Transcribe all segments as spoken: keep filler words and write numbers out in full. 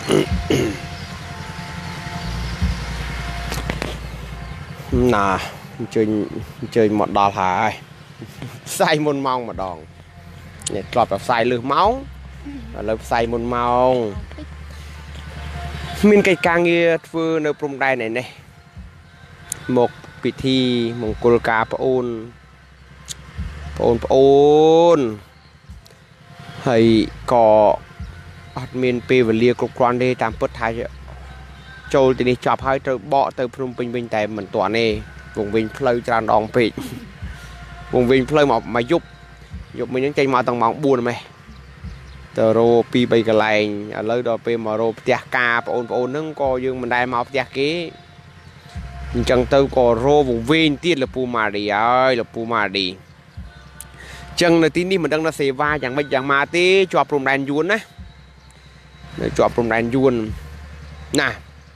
nà chơi chơi một đò thả say môn mong mà đòn lọt vào say lửa máu lớp say môn mong mình cây càng nghe vừa nơi prom đai này này một vị thi một cô ca ôn ôn ôn hay có admin p và lia cục quan đi tạm bớt thay châu thì đi chọc hai từ bỏ từ prom pin bên tay mình toàn này vùng vinh plei tràn đòn pịt vùng vinh plei mà mà giúp giúp mình những cây mà tầng mỏng buồn mày tờ rô pi bay cái lạnh ở nơi đó pe mà rô tia ca ôn ôn nâng co dương mình đây màu tia kế chẳng tư có rô vùng vinh tiết là pu mà đi ơi là pu mà đi chẳng là tin đi mình đang là xe va chẳng mấy chẳng mà tí cho prom đàn yuan á cho prom đàn yuan nè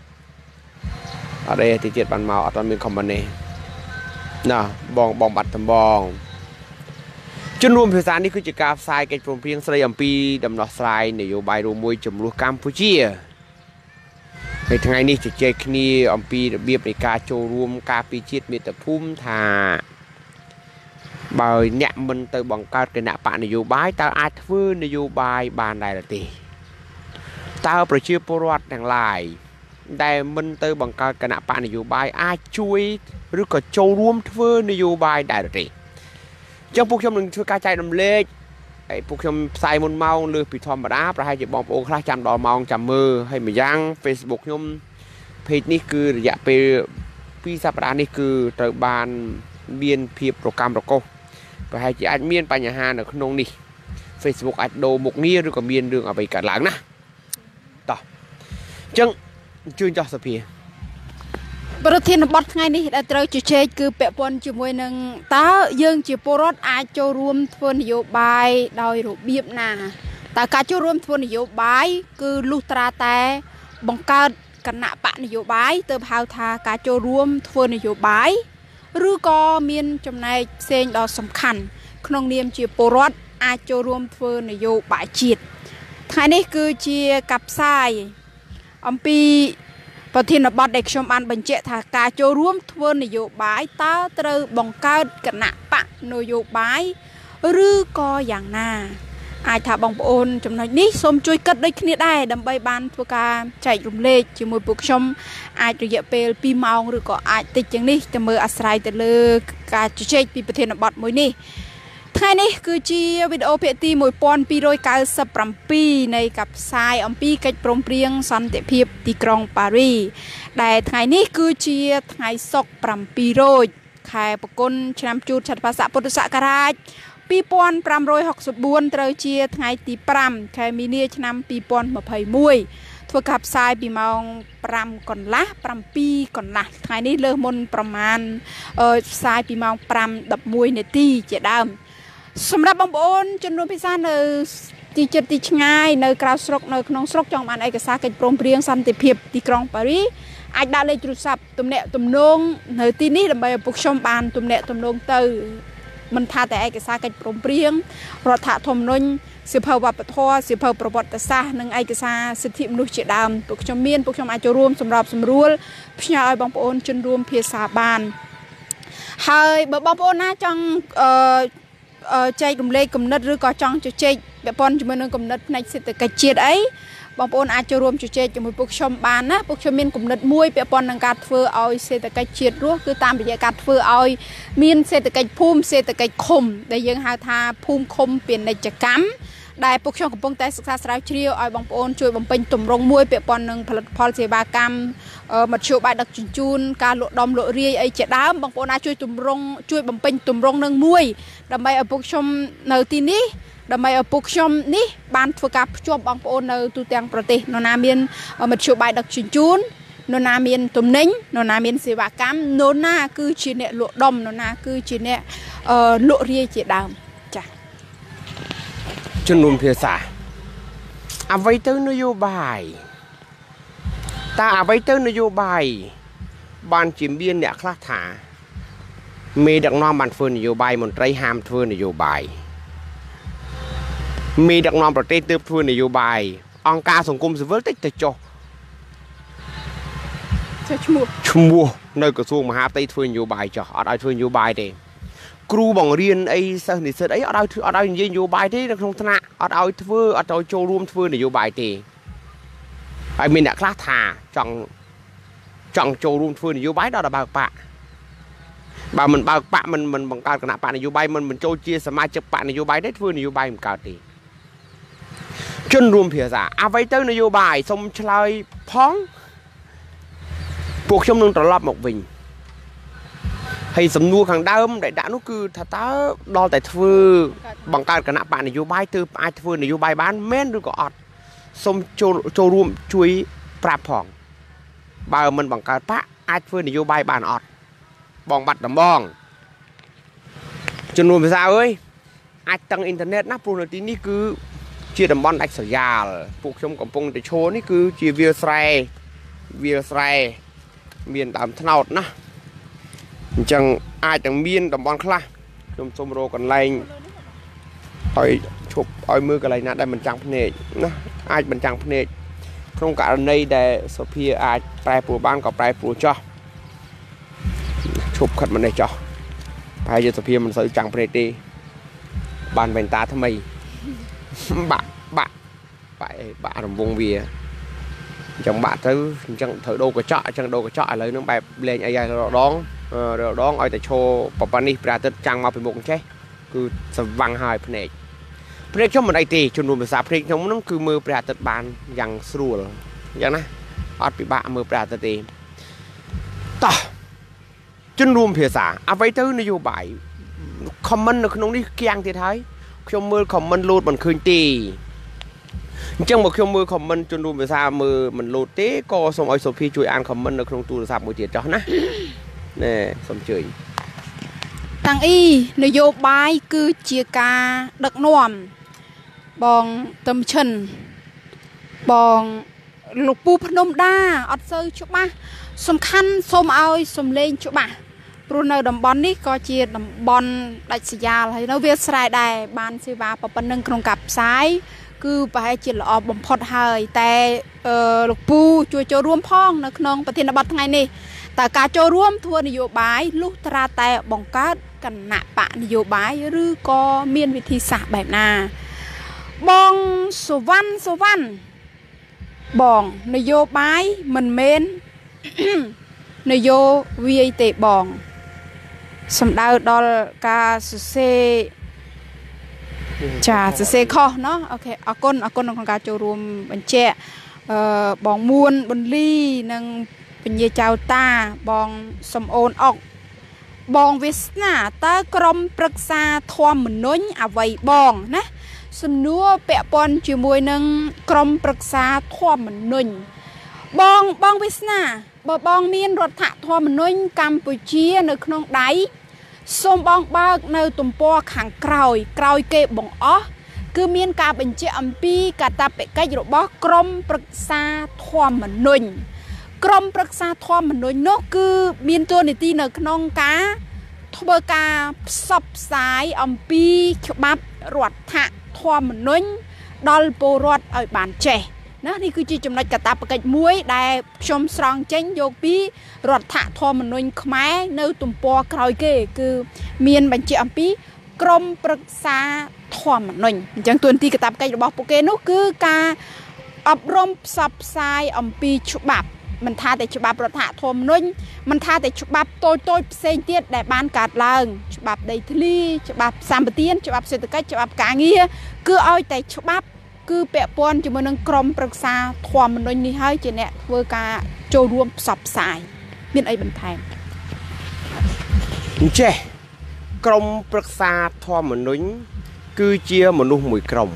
ở đây thì chết bàn màu ở toàn miền không này nè bong bong bạch thầm bong chân luôn thời gianนี้คือจะกราบทรายกันเพียงสายอัมพีดำนอทรายในโยบายรวมมวยจำลวงกัมพูชีในทางนี้จะเจอคณีอัมพีเบียบในการโจรวมการปีจิตมีแต่พุ่มธาบ่อยเนี่ยมันเติมบังการกันหน้าป่านโยบายตาอาจฟื้นนโยบายบานใดละตีตาประชีพรวดแห่งลายได้มันเติมบังการกันหน้าป่านโยบายอาจช่วยหรือก็โจรวมฟื้นนโยบายได้ละตีจังพวกชมหนึ่งช่วยกระจายน้ำเล็กไอ้พวกชมใส่มนเมาเลือปีทอมบดาประให้จะบอกโอ้คลาจำดอมองจำมือให้มายังเฟซบุ๊กชมเพจนี่คือระยะไปปีสัปดาห์นี่คือตะบานเบียนเพียบโปรแกรมโปรโกประให้จะอัดเมียนปัญหาในขนมนี่เฟซบุ๊กอัดโดมกนี้หรือก็เมียนเรื่องเอาไปกัดหลังนะต่อจังชื่นจอสเปียประเทศบัดไงนี่ได้เจอจุดเชคือเปะปนจุดมวยหนึ่งตายังจีโปรดอาจจะรวมทวนนโยบายโดยรูปแบบนาแต่การจะรวมทวนนโยบายคือลูกตราแต่บังการคณะปะนโยบายเติมหาวทาการจะรวมทวนนโยบายหรือก็มีจำนายเซนดอสำคัญขนมเนียมจีโปรดอาจจะรวมทวนนโยบายจิตไงนี่คือจีกับทรายอัมพีประเทศบัดเด็กชมอันบัญเจถาการโจร่วมทวนนโยบายตาเตอบังการคณะปะนโยบายหรือก็อย่างน่าอาจถ้าบังโอนจำนวนนี้สมช่วยกัดได้ขนาดได้ดำใบบานทัวการใจรุมเล่จมวยปุกชมอาจจะเยอะเปลปีเมาหรือก็อาจติดอย่างนี้จะมืออาศัยแต่เลือกการจุเชกปีประเทศบัดมวยนี่ท้ายนี้คือจีวิดีโอเพตีมวยปอนปีโรยกาสปรัมปีในกับทรายอัมปีกัดปรมเปรียงสันติเพียบที่กรุงปารีสแต่ท้ายนี้คือจีท้ายศกปรัมปีโรยขายปกุลชนำจูดชัดภาษาพุทธศักราชปีปอนปรำโรยหกสิบบุญเตอเชียท้ายตีปรำขายมีเนียชนำปีปอนมาเผยมวยทัวกับทรายปีมองปรำก่อนละปรำปีก่อนละท้ายนี้เลือมนประมาณเออทรายปีมองปรำดับมวยในตีเจดามสำหรับบางคนจนรวมพิซซ่าในที่จุดที่ง่ายในกราสโรกในขนมสโรกจองมันเอกสารกิจโปร่งเปรียงสันติเพียบที่กรุงปารีสอาจได้เลยจุดสับตุ่มเนะตุ่มนงในที่นี้ลำบากปุกชมบานตุ่มเนะตุ่มนงเตอมันท่าแต่เอกสารกิจโปร่งเปรียงรถถาทมนนสืบเผาวัปทอสืบเผาประวัติศาสตร์หนึ่งเอกสารสิทธิมนุษยธรรมปุกชมเมียนปุกชมอาจจะรวมสำหรับสำรวจพิจารณาบางคนจนรวมเพียสาบานเฮ้ยบางคนน่าจังใจกลุ่มเล็กกลุ่มนัดหรือก็จังจุดเจแบบปอนจมูกนึงกลุ่มนัดในเศรษฐกิจเชียดไอ้บางปอนอาจจะรวมจุดเจจมูกพวกชมบานนะพวกชมมีนกลุ่มนัดมวยแบบปอนนังการเฟื่อเอาเศรษฐกิจเชียดรู้คือตามบรรยากาศเฟื่อเอามีนเศรษฐกิจภูมิเศรษฐกิจคมได้ยังหาทาภูมิคมเปลี่ยนในจักรรมได้พวกชมกับพงแต่ศึกษาสาวเชียวเอาบางปอนช่วยบางเป็นตุ่มรงมวยแบบปอนนังผลิตพอลเสบากรรมมัดโชว์ใบดักจุนจุนการหลุดดอมหลุดเรียไอเจด้ามบางปอนช่วยตุ่มรงช่วยบางเป็นตุ่มรงนังมวยดำไปเอาพวกชมในที่นี้ดำไปเอาพวกชมนี่บานฝึกกับชมบางปอนในตัวเตียงประเทศนนาเมียนมัดโชว์ใบดักจุนจุนนนาเมียนตุ่มนิ่งนนาเมียนเสบากรรมนนาคือจีเนะหลุดดอมนนาคือจีเนะหลุดเรียเจด้ามจ้ะจนรวมเพียสาเอาไว้เติมนโยบายตาเอาไว้เติมนโยบายบานจิมเบียนเนี่ยคลาถามีดักน้องบันเฟิร์นนโยบายมนตรีฮามเฟิร์นนโยบายมีดักน้องประเทศเติมเฟิร์นนโยบายអង្គការសង្គមស៊ីវិលតិចទៅចុះឈ្មោះឈ្មោះនៅក្រសួងមហាផ្ទៃធ្វើនយោបាយចុះអត់ឲ្យធ្វើនយោបាយទេគ្រូបង្រៀនអីសិស្សនិស្សិតអីអត់ឲ្យអត់ឲ្យនិយាយនយោបាយទេនៅក្នុងថ្នាក់អត់ឲ្យធ្វើអត់ឲ្យចូលរួមធ្វើនយោបាយទេហើយមានអ្នកខ្លះថាចង់ចង់ចូលរួមធ្វើនយោបាយដល់តែបើកបាក់បើមិនបើកបាក់មិនមិនបង្កើតគណៈបកនយោបាយមិនមិនចូលជាសមាជិកបកនយោបាយទេធ្វើនយោបាយមិនកើតទេជនរួមភាសាអ្វីទៅនយោបាយសូមឆ្លើយផងពួកខ្ញុំនឹងត្រឡប់មកវិញហើយសំណួរខាងដើមដែលដាក់នោះគឺថាតើដល់តែធ្វើបង្កើតគណៈបកនយោបាយទើបអាចធ្វើនយោបាយបានមែនឬក៏អត់សូមចូលចូលរួមជួយប្រាប់ផងបើមិនបង្កើតបកអាចធ្វើនយោបាយបានអត់បងបាត់ដំបងជំនួសភាសាអើយអាចតឹងអ៊ីនធឺណិតណាព្រោះនៅទីនេះគឺជាតំបន់ដាច់ស្រយាលពួកខ្ញុំកំពុងតែឈរនេះគឺជាវាលស្រែវាលស្រែមានដើមត្នោតណាអញ្ចឹងអាចនឹងមានតំបន់ខ្លះខ្ញុំសូមរកកន្លែងឲ្យឈប់ឲ្យមើលកន្លែងណាដែលមិនចាំងភ្នែកណាអាចមិនចាំងភ្នែកក្នុងករណីដែលសុភាអាចប្រែប្រួលបានក៏ប្រែប្រួលចោះឈប់ខិតមិននេះចោះប្រហែលជាសុភាមិនសូវចាំងភ្នែកទេបានវ៉ែនតាថ្មីបាក់បាក់បាក់បាក់រង្វង់វាអញ្ចឹងបាក់ទៅអញ្ចឹងត្រូវដូរកញ្ចក់អញ្ចឹងដូរកញ្ចក់ឥឡូវហ្នឹងបែបលេងអីហើយរដងរដងឲ្យតែឈរប្រប៉ានេះព្រះអាទិត្យចាំងមកពីមុខអញ្ចេះគឺស្វាំងហើយភ្នែកភ្នែកខ្ញុំមិនអីទេជំនួសភាសាភ្នែកខ្ញុំហ្នឹងគឺមើលព្រះអាទិត្យបានយ៉ាងស្រួលអញ្ចឹងណាអត់ពិបាកមើលព្រះអាទិត្យទេតោះជំនួសភាសាអ្វីទៅនយោបាយ comment នៅក្នុងនេះគៀងទៀតហើយខ្ញុំមើល comment លោតមិនឃើញទេអញ្ចឹងមកខ្ញុំមើល comment ជំនួសភាសាមើលមិនលោតទេក៏សូមឲ្យសុភាជួយអាន comment នៅក្នុងទូរស័ព្ទមួយទៀតចុះណាណែសូមជួយតាំងអ៊ីនយោបាយគឺជាការដឹកនាំបងទឹមឈិនបងលោកពូភ្នំដាអត់សូវច្បាស់សំខាន់សូមឲ្យសំលេងច្បាស់ព្រោះនៅតំបន់នេះក៏ជាតំបន់ដាច់ស្រយាលហើយនៅវាស្រែដែរបានសេវាប៉ុណ្ណឹងក្នុងការផ្សាយគឺប្រហែលជាល្អបំផុតហើយតែលោកពូជួយចូលរួមផងនៅក្នុងប្រធានបទថ្ងៃនេះតើការចូលរួមធ្វើនយោបាយលុះត្រាតែបង្កើតគណៈបកនយោបាយឬក៏មានវិធីសាស្ត្របែបណាបងសុវណ្ណសុវណ្ណបងនយោបាយមិនមែននយោវាយទេបងសំដៅដល់ការសរសេរចាសរសេរខុសเนาะអូខេអរគុណអរគុណក្នុងការចូលរួមបញ្ជាក់អឺបងមួនប៊ុនលីនិងពញាចៅតាបងសំអូនអុកបងវាសនាតើក្រុមប្រឹក្សាធម្មនុញ្ញអ្វីបងណាសំណួរពាក់ព័ន្ធជាមួយនឹងក្រុមប្រឹក្សាធម្មនុញ្ញបងបងវាសនាបើបងមានរដ្ឋធម្មនុញ្ញកម្ពុជានៅក្នុងដៃសូមបងបើកនៅទំព័រខាងក្រោយក្រោយគេបង្អស់គឺមានការបញ្ជាក់អំពីកាតព្វកិច្ចរបស់ក្រមប្រឹក្សាធម្មនុញ្ញក្រមប្រឹក្សាធម្មនុញ្ញនោះគឺមានតួនាទីនៅក្នុងការធ្វើការផ្សព្វផ្សាយអំពីច្បាប់រដ្ឋធម្មនុញ្ញដល់ពលរដ្ឋឲ្យបានចេះណានេះគឺជាចំណុចកាតព្វកិច្ចមួយដែលខ្ញុំស្រង់ចេញយកពីរដ្ឋធម្មនុញ្ញខ្មែរនៅទំព័រក្រោយគេគឺមានបញ្ជាក់អំពីក្រមប្រឹក្សាធម្មនុញ្ញអញ្ចឹងតួនាទីកាតព្វកិច្ចរបស់ពួកគេនោះគឺការអប់រំផ្សព្វផ្សាយអំពីច្បាប់មិនថាតែច្បាប់រដ្ឋធម្មនុញ្ញមិនថាតែច្បាប់តូចតូចផ្សេងទៀតដែលបានកើតឡើងច្បាប់ដីធ្លីច្បាប់សម្បទានច្បាប់សេដ្ឋកិច្ចច្បាប់ការងារគឺឲ្យតែច្បាប់គឺពាក់ព័ន្ធជាមួយនឹងក្រមប្រឹក្សាធម្មនុញ្ញនេះហើយជាអ្នកធ្វើការចូលរួមផ្សព្វផ្សាយមានអីបន្ថែមអញ្ចេះក្រមប្រឹក្សាធម្មនុញ្ញគឺជាមនុស្សមួយក្រុម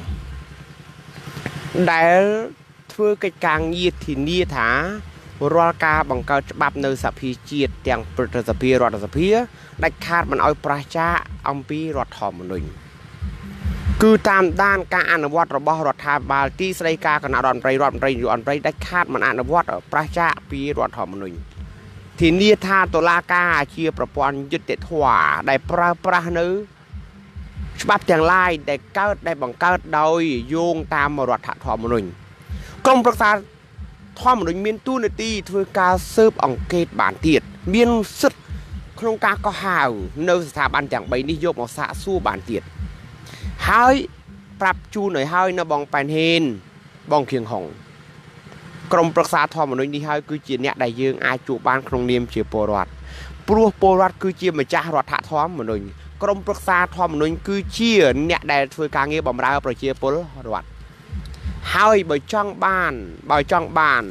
ដែលធ្វើកិច្ចការងារធានាថារាល់ការបង្កើតច្បាប់នៅសភាជាតិទាំងព្រឹទ្ធសភារដ្ឋសភាដាច់ខាតមិនឲ្យប្រឆាចអំពីរដ្ឋធម្មនុញ្ញគឺតាមដានការអនុវត្តរបស់រដ្ឋាភិបាលទីស្តីការគណៈរដ្ឋមន្ត្រីរដ្ឋមន្ត្រីនាយករដ្ឋមន្ត្រីដាច់ខាតមិនអនុវត្តប្រឆាចពីរដ្ឋធម្មនុញ្ញធានាថាតុលាការជាប្រព័ន្ធយុត្តិធម៌ដែលប្រើប្រាស់នៅច្បាប់ទាំងឡាយដែលកើតដែលបង្កើតដោយយោងតាមរដ្ឋធម្មនុញ្ញกรมประชาท่อมโดยมีนตู้ในตีធ្វើការស៊ើបអង្កេតបានទៀតមានសិទ្ធិក្នុងការកោះហៅនៅស្ថាប័នទាំងបីនេះយកមកសាកសួរបានទៀតហើយប្រាប់ជូនឲ្យហើយនៅបងប៉ែនហេនបងខៀងហុងក្រមប្រឹក្សាធម្មនុញ្ញនេះហើយគឺជាអ្នកដែលយើងអាចជួបបានក្នុងនាមជាពលរដ្ឋព្រោះពលរដ្ឋគឺជាម្ចាស់រដ្ឋធម្មនុញ្ញក្រមប្រឹក្សាធម្មនុញ្ញគឺជាអ្នកដែលធ្វើការងារបម្រើប្រជាពលរដ្ឋហើយបើចង់បានបើចង់បាន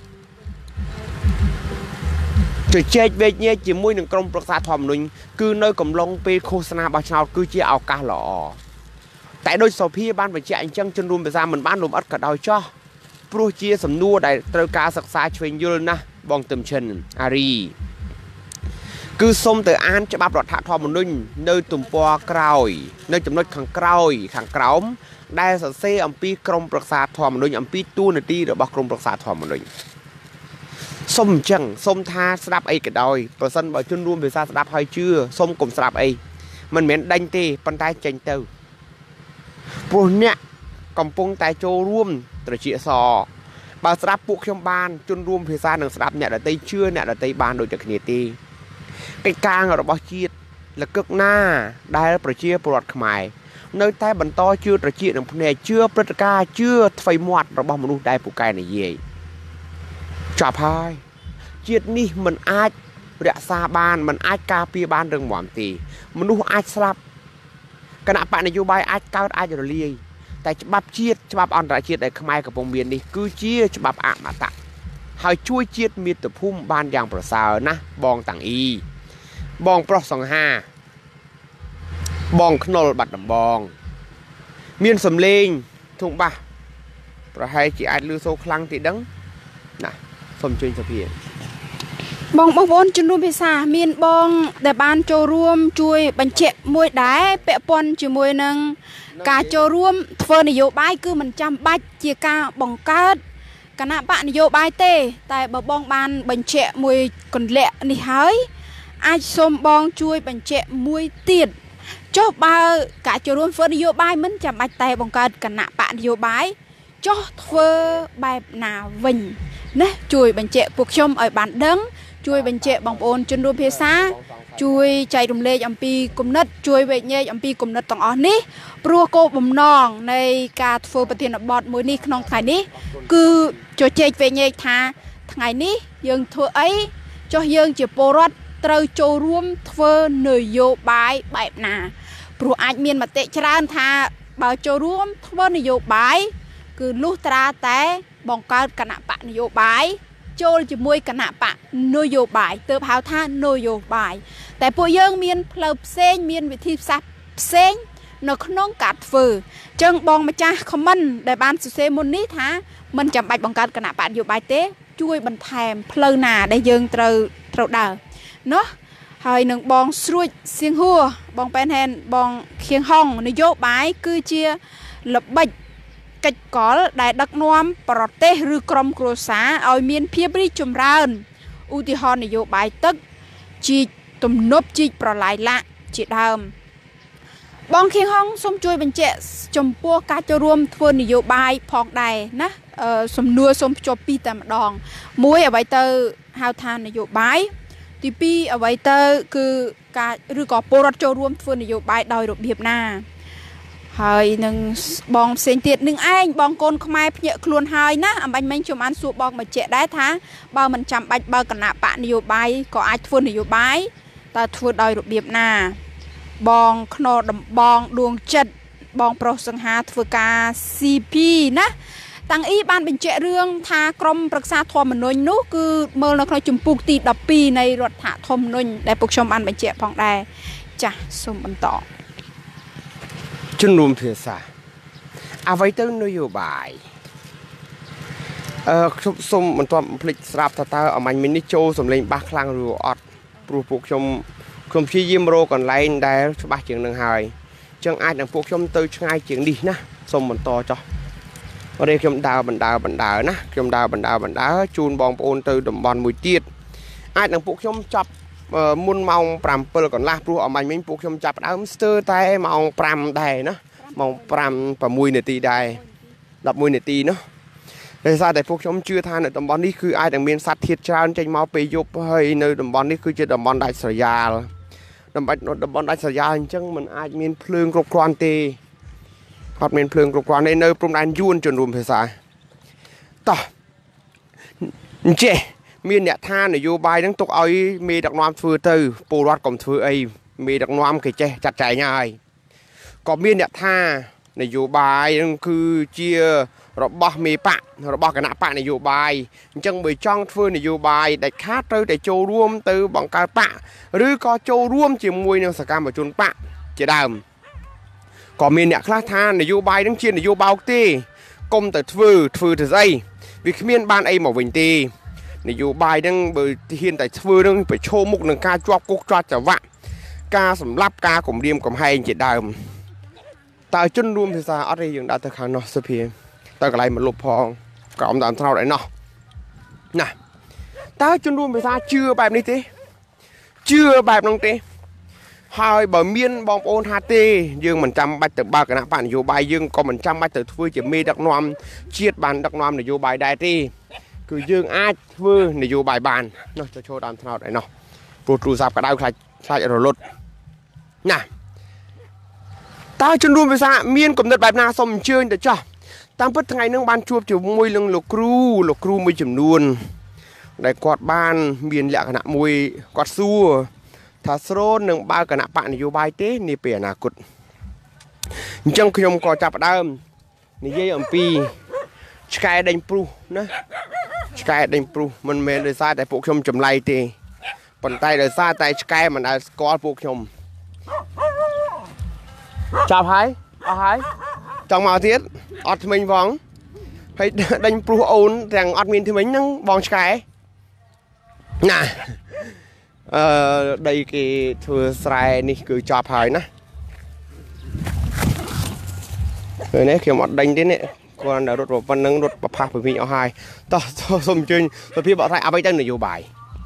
ជជែកវែកញែកជាមួយនឹងក្រមប្រឹក្សាធម្មនុញ្ញគឺនៅកំឡុងពេលឃោសនាបោះឆ្នោតគឺជាឱកាសល្អតែដោយសភាបានបញ្ជាក់អញ្ចឹងជនរួមភាសាមិនបានលំអិតក៏ដោយចោះព្រោះជាសំណួរដែលត្រូវការសិក្សាឆ្វេងយល់ណាស់បងទឹមឈិនអារីគឺសូមទៅអានច្បាប់រដ្ឋធម្មនុញ្ញនៅទំព័រក្រោយនៅចំណុចខាងក្រោយខាងក្រោមដែលសរសេរអំពីក្រមប្រឹក្សាធម្មនុញ្ញអំពីតួនាទីរបស់ក្រមប្រឹក្សាធម្មនុញ្ញសូមអញ្ចឹងសូមថាស្ដាប់អីក៏ដោយប្រសិនបើជនរួមភាសាស្ដាប់ហើយជឿសូមកុំស្ដាប់អីមិនមែនដេញទេប៉ុន្តែចេញទៅព្រោះអ្នកកំពុងតែចូលរួមត្រជាសបើស្ដាប់ពួកខ្ញុំបានជនរួមភាសានឹងស្ដាប់អ្នកដតីជឿអ្នកដតីបានដូចតែគ្នាទេកិច្ចការរបស់ជាតិលកឹកណាដែលប្រជាពលរដ្ឋខ្មែរនៅតែបន្តជឿត្រជានឹងភ្នែកជឿព្រឹត្តិការណ៍ជឿថ្មីមាត់របស់មនុស្សដែលពូកែនិយាយចាប់ហើយជាតិនេះមិនអាចរក្សាបានមិនអាចការពារបានរឹងមាំទេមនុស្សអាចស្លាប់គណៈបកនយោបាយអាចកើតអាចរលាយតែច្បាប់ជាតិច្បាប់អន្តរជាតិដែលខ្មែរកំពុងមាននេះគឺជាច្បាប់អមតៈហើយជួយជាតិមាតុភូមិបានយ៉ាងប្រសើរណាស់បងតាំងអ៊ីបងប្រុសសង្ហាបងខ្នុលបាត់ដំបងមានសំលេងធុងបាសប្រហែលជាអាចលឺសូរខ្លាំងទីដឹងណាសូមជួយសភាបងបងប្អូនជំនុំភាសាមានបងដែលបានចូលរួមជួយបញ្ជាក់មួយដែរពាក់ព័ន្ធជាមួយនឹងការចូលរួមធ្វើនយោបាយគឺមិនចាំបាច់ជាការបង្កើតគណៈបកនយោបាយទេតែបើបងបានបញ្ជាក់មួយកន្លែងនេះហើយអាចសូមបងជួយបញ្ជាក់មួយទៀតចុះបើការចូលរួមធ្វើនយោបាយមិនចាំបាច់តែបង្កើតគណៈបកនយោបាយចុះធ្វើបែបណាវិញណាជួយបញ្ជាក់ពួកខ្ញុំឲ្យបានដឹងជួយបញ្ជាក់បងប្អូនជនរួមភាសាជួយចែករំលែកអំពីគំនិតជួយវែកញែកអំពីគំនិតទាំងអស់នេះព្រោះគោលបំណងនៃការធ្វើប្រធានបទមួយនេះក្នុងថ្ងៃនេះគឺជជែកវែកញែកថាថ្ងៃនេះយើងធ្វើអីចុះយើងជាពលរដ្ឋត្រូវចូលរួមធ្វើនយោបាយបែបណាព្រោះអាចមានមតិច្រើនថាបើចូលរួមធ្វើនយោបាយគឺលុះត្រាតែបង្កើតគណៈបកនយោបាយចូលជាមួយគណៈបកនយោបាយទើបហៅថានយោបាយតែពួកយើងមានផ្លូវផ្សេងមានវិធីសាស្ត្រផ្សេងនៅក្នុងការធ្វើអញ្ចឹងបងម្ចាស់ខមមិនដែលបានសរសេរមុននេះថាមិនចាំបាច់បង្កើតគណៈបកនយោបាយទេជួយបន្ថែមផ្លូវណាដែលយើងត្រូវត្រូវដើរเนาะហើយនឹងបងស្រួចសៀងហួរបងប៉ែនហែនបងខៀងហុងនយោបាយគឺជាល្បិចកិច្ចកលដែលដឹកនាំប្រទេសឬក្រុមគ្រួសារឲ្យមានភាពរីកចម្រើនឧទាហរណ៍នយោបាយទឹកជីកទំនប់ជីកប្រឡាយឡាក់ជាដើមបងខៀងហុងសូមជួយបញ្ជាក់ចំពោះការចូលរួមធ្វើនយោបាយផងដែរណាសំណួរសូមភ្ជាប់ពីតែម្ដងមួយអ្វីទៅហៅថានយោបាយទីពីរអ្វីទៅគឺការឬក៏ពលរដ្ឋចូលរួមធ្វើនយោបាយដោយរបៀបណាហើយនឹងបងផ្សេងទៀតនឹងឯងបងកូនខ្មែរភ្ញាក់ខ្លួនហើយណាអំបញ្ញមិញខ្ញុំអានសួរបងមកជែកដែរថាបើមិនចាំបាច់បើគណៈបកនយោបាយក៏អាចធ្វើនយោបាយតើធ្វើដោយរបៀបណាបងខ្នរដំបងដួងចិត្តបងប្រុសសង្ហាធ្វើការ ស៊ី ភី ណាតាំងអ៊ីបានបញ្ជាក់រឿងថាក្រមប្រឹក្សាធម្មនុញ្ញនោះគឺមើលនៅក្នុងជំពូកទីដប់ពីរនៃរដ្ឋធម្មនុញ្ញដែលពួកខ្ញុំបានបញ្ជាក់ផងដែរចាសសូមបន្តជនរួមភាសាអ្វីទៅនយោបាយអឺខ្ញុំសូមបន្តភ្លេចស្រាប់ថាតើអមាញ់មិញនេះចូលសម្លេងបាសខ្លាំងឬអត់ព្រោះពួកខ្ញុំខ្ញុំព្យាយាមរកកន្លែងដែលច្បាស់ជាងនឹងហើយអញ្ចឹងអាចនឹងពួកខ្ញុំទៅឆ្ងាយជាងនេះណាសូមបន្តចុះរៀបខ្ញុំដើរបណ្ដើបណ្ដើណាខ្ញុំដើរបណ្ដើបណ្ដើជូនបងប្អូនទៅតំបន់មួយទៀតអាចនឹងពួកខ្ញុំចាប់មុនម៉ោងប្រាំពីរកន្លះព្រោះអមាញ់មិញពួកខ្ញុំចាប់ដើមស្ទើរតែម៉ោងប្រាំដែរណាម៉ោងប្រាំប្រាំមួយនាទីដែរដប់មួយនាទីនោះអដោយសារតែពួកខ្ញុំជឿថានៅតំបន់នេះគឺអាចនឹងមានសត្វធាតុច្រើនចេញមកពេលយប់ហើយនៅតំបន់នេះគឺជាតំបន់ដាច់ស្រយាលតំបន់តំបន់ដាច់ស្រយាលអញ្ចឹងมันអាចមានភ្លើងគ្រប់គ្រាន់ទេអត់មានភ្លើងគ្រប់គ្រាន់ទេនៅព្រំដែនយួនជនរួមភាសាតោះអញ្ចេះមានអ្នកថានយោបាយហ្នឹងទុកឲ្យមេដឹកនាំធ្វើទៅពលរដ្ឋកុំធ្វើអីមេដឹកនាំគេចេះចាត់ចែងហើយក៏មានអ្នកថានយោបាយហ្នឹងគឺជារបស់មេបករបស់គណៈបកនយោបាយអញ្ចឹងបើចង់ធ្វើនយោបាយដាច់ខាតត្រូវតែចូលរួមទៅបង្កើតបកឬក៏ចូលរួមជាមួយនឹងសកម្មជនបកជាដើមក៏មានអ្នកខ្លះថានយោបាយហ្នឹងជានយោបាយទេកុំទៅធ្វើធ្វើទៅស្អីវាគ្មានបានអីមកវិញទេនយោបាយហ្នឹងបើហ៊ានតែធ្វើនឹងប្រឈមមុខនឹងការជាប់គុកជាប់ចង្វាក់ការសម្លាប់ការគំរាមកំហែងជាដើមតើជនរួមភាសាអត់ទេយើងដើរទៅខាងនោះសុភាតើកន្លែងមកលុបផងក្រោមតាមថ្នោតឯណោះណាតើជនរួមភាសាជឿបែបនេះទេជឿបែបហ្នឹងទេហើយបើមានបងប្អូនថាទេយើងមិនចាំបាច់ទៅបើកគណៈបកនយោបាយយើងក៏មិនចាំបាច់ទៅធ្វើជាមេដឹកនាំជាតិបានដឹកនាំនយោបាយដែរទេគឺយើងអាចធ្វើនយោបាយបាននោះទៅចូលតាមថ្នោតឯណោះព្រោះទូរស័ព្ទក្តៅខ្លាចខ្លាចរលត់ណាតើជនរួមភាសាមានគំនិតបែបណាសូមអញ្ជើញទៅចោះតាមពិតថ្ងៃហ្នឹងបានជួបជាមួយនឹងលោកគ្រូលោកគ្រូមួយចំនួនដែលគាត់បានមានលក្ខណៈមួយគាត់សួរថាស្រូននឹងបើគណៈបកនយោបាយទេនាពេលអនាគតអញ្ចឹងខ្ញុំក៏ចាប់ផ្ដើមនិយាយអំពីឆ្កែដេញព្រុសណាឆ្កែដេញព្រុសមិនមែនដោយសារតែពួកខ្ញុំចម្លែកទេប៉ុន្តែដោយសារតែឆ្កែមិនដែលស្គាល់ពួកខ្ញុំចាប់ហើយអស់ហើយចង់មកទៀតអត់ថ្មិញផងហើយដេញព្រុសអូនទាំងអត់មានថ្មិញហ្នឹងបងឆ្កែណាអឺដីគេធ្វើស្រែនេះគឺចប់ហើយណាឃើញទេខ្ញុំអត់ដេញទេនេះគាត់តែរត់ប៉ុណ្្នឹងរត់ប្រផាសប្រវីងអស់ហើយតោះសូមអញ្ជើញសុភាពបកស្រាយអ្វីទៅនយោបាយ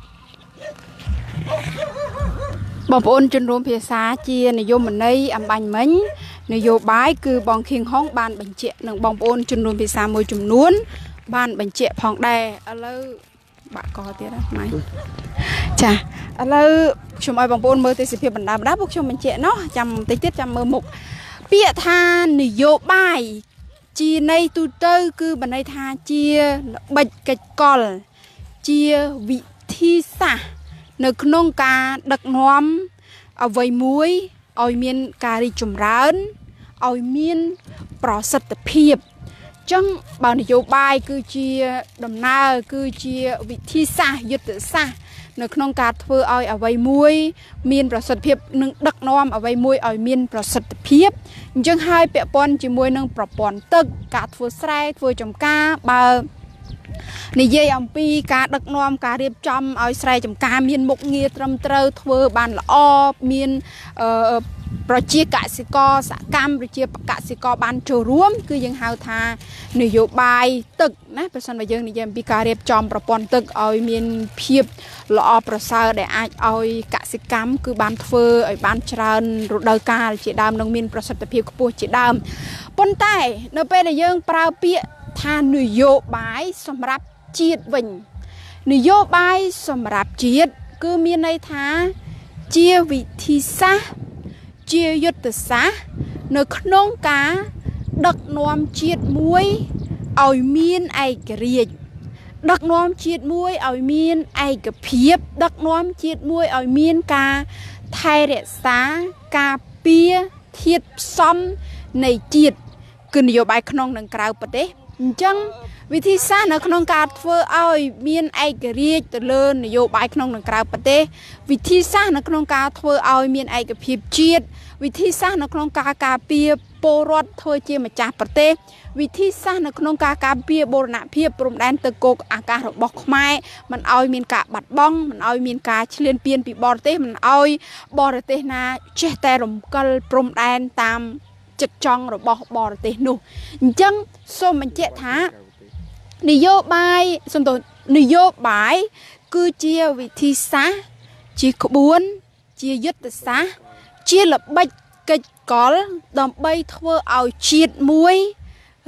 បងប្អូនជនរួមភាសាជានយោមន័យអំបញ្ញមិញនយោបាយគឺបងខៀងហុងបានបញ្ជាក់នឹងបងប្អូនជនរួមភាសាមួយចំនួនបានបញ្ជាក់ផងដែរឥឡូវបាក់កទៀតហ្នឹងម៉ៃចាឥឡូវខ្ញុំឲ្យបងប្អូនមើលទេសភាពបណ្ដាបណ្ដាពួកខ្ញុំបញ្ជាក់ណោះចាំបន្តិចទៀតចាំមើលមុខពាក្យថានយោបាយជាន័យទូទៅគឺបានន័យថាជាល្បិចកិច្ចកលជាវិធីសាស្ត្រនៅក្នុងការដឹកនាំអ្វីមួយឲ្យមានការរីកចម្រើនឲ្យមានប្រសិទ្ធភាពចឹងបើនយោបាយគឺជាដំណើរគឺជាវិធីសាស្ត្រយុទ្ធសាស្ត្រនៅក្នុងការធ្វើឲ្យអ្វីមួយមានប្រសិទ្ធភាពនិងដឹកនាំអ្វីមួយឲ្យមានប្រសិទ្ធភាពអញ្ចឹងហើយពាក់ព័ន្ធជាមួយនឹងប្រព័ន្ធទឹកការធ្វើស្រែធ្វើចម្ការបើនិយាយអំពីការដឹកនាំការរៀបចំឲ្យស្រែចម្ការមានមុខងារត្រឹមត្រូវធ្វើបានល្អមានអឺប្រជាកសិករសកម្មប្រជាកសិករបានចូលរួមគឺយើងហៅថានយោបាយទឹកណាប្រសិនបើយើងនិយាយអំពីការរៀបចំប្រព័ន្ធទឹកឲ្យមានភាពល្អប្រសើរដែលអាចឲ្យកសិកម្មគឺបានធ្វើឲ្យបានច្រើនរដូវកាលជាដើមនិងមានប្រសិទ្ធភាពខ្ពស់ជាដើមប៉ុន្តែនៅពេលដែលយើងប្រើពាក្យថានយោបាយសម្រាប់ជាតិវិញនយោបាយសម្រាប់ជាតិគឺមានន័យថាជាវិធីសាស្ត្រជាយុទ្ធសាស្ត្រនៅក្នុងការដឹកនាំជាតិមួយឲ្យមានឯករាជ្យដឹកនាំជាតិមួយឲ្យមានឯកភាពដឹកនាំជាតិមួយឲ្យមានការថែរក្សាការពារធាតុផ្សំនៃជាតិគឺនយោបាយក្នុងនិងក្រៅប្រទេសអញ្ចឹងវិធីសាស្ត្រនៅក្នុងការធ្វើឲ្យមានឯករាជ្យទៅលើនយោបាយក្នុងនិងក្រៅប្រទេសវិធីសាស្ត្រនៅក្នុងការធ្វើឲ្យមានឯកភាពជាតិវិធីសាស្ត្រនៅក្នុងការការពារពលរដ្ឋធ្វើជាម្ចាស់ប្រទេសវិធីសាស្ត្រនៅក្នុងការការពារបូរណភាពព្រំដែនទឹកគោកអាកាសរបស់ខ្មែរមិនឲ្យមានការបាត់បង់មិនឲ្យមានការឈ្លានពានពីបរទេសមិនឲ្យបរទេសណាចេះតែរំកិលព្រំដែនតាមចិត្តចង់របស់បរទេសនោះអញ្ចឹងសូមបញ្ជាក់ថានយោបាយសំទោសនយោបាយគឺជាវិធីសាស្ត្រជាក្បួនជាយុទ្ធសាស្ត្រជាល្បិចកិច្ចកលដើម្បីធ្វើឲ្យជាតិមួយ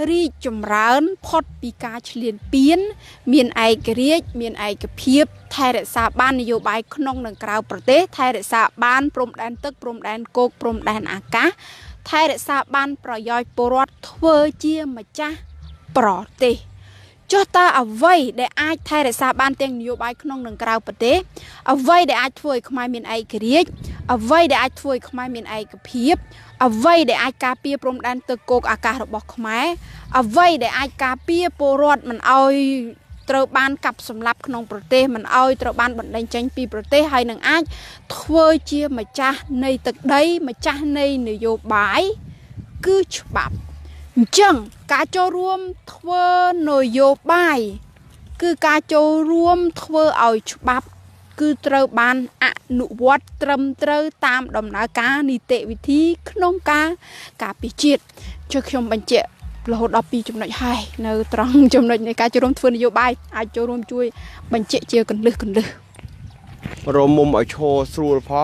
រីកចម្រើនផុតពីការឈ្លានពានមានឯករាជ្យមានឯកភាពថែរក្សាបាននយោបាយក្នុងនិងក្រៅប្រទេសថែរក្សាបានព្រំដែនទឹកព្រំដែនគោកព្រំដែនអាកាសថែរក្សាបានប្រយោជន៍ពលរដ្ឋធ្វើជាម្ចាស់ប្រទេសចុះតើអ្វីដែលអាចថែរក្សាបានទាំងនយោបាយក្នុងនិងក្រៅប្រទេសអ្វីដែលអាចធ្វើឲ្យខ្មែរមានឯករាជ្យអ្វីដែលអាចធ្វើឲ្យខ្មែរមានឯកភាពអ្វីដែលអាចការពារព្រំដែនទឹកគោកអាកាសរបស់ខ្មែរអ្វីដែលអាចការពារពលរដ្ឋមិនឲ្យត្រូវបានកាប់សម្លាប់ក្នុងប្រទេសមិនឲ្យត្រូវបានបណ្តេញចេញពីប្រទេសហើយនឹងអាចធ្វើជាម្ចាស់នៃទឹកដីម្ចាស់នៃនយោបាយគឺច្បាប់អញ្ចឹងការចូលរួមធ្វើនយោបាយគឺការចូលរួមធ្វើឲ្យច្បាប់គឺត្រូវបានអនុវត្តត្រឹមត្រូវតាមដំណើរការនីតិវិធីក្នុងការការពិជាតិចុះខ្ញុំបញ្ជាក់រហូតដល់ពីរចំណុចហើយនៅត្រង់ចំណុចនៃការចូលរួមធ្វើនយោបាយអាចចូលរួមជួយបញ្ជាក់ជាកន្លឹះកន្លឹះរមុំឲ្យឈរស្រួលផង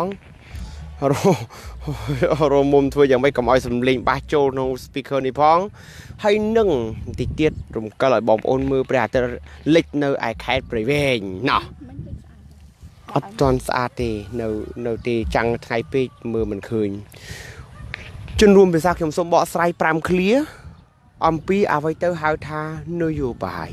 រមុំធ្វើយ៉ាងម៉េចកុំឲ្យសំលេងបាសចូលក្នុង speaker នេះផងហើយនឹងតិចទៀតរំកិលឲ្យបងប្អូនមើលព្រះអាទិត្យលិចនៅឯខេត្តព្រៃវែងណោះអត់ទាន់ស្អាតទេនៅនៅទីចាំងថ្ងៃពេកមើលមិនឃើញជនរួមភាសាខ្ញុំសូមបកស្រាយប្រាំឃ្លាអំពីអ្វីទៅហៅថានយោបាយ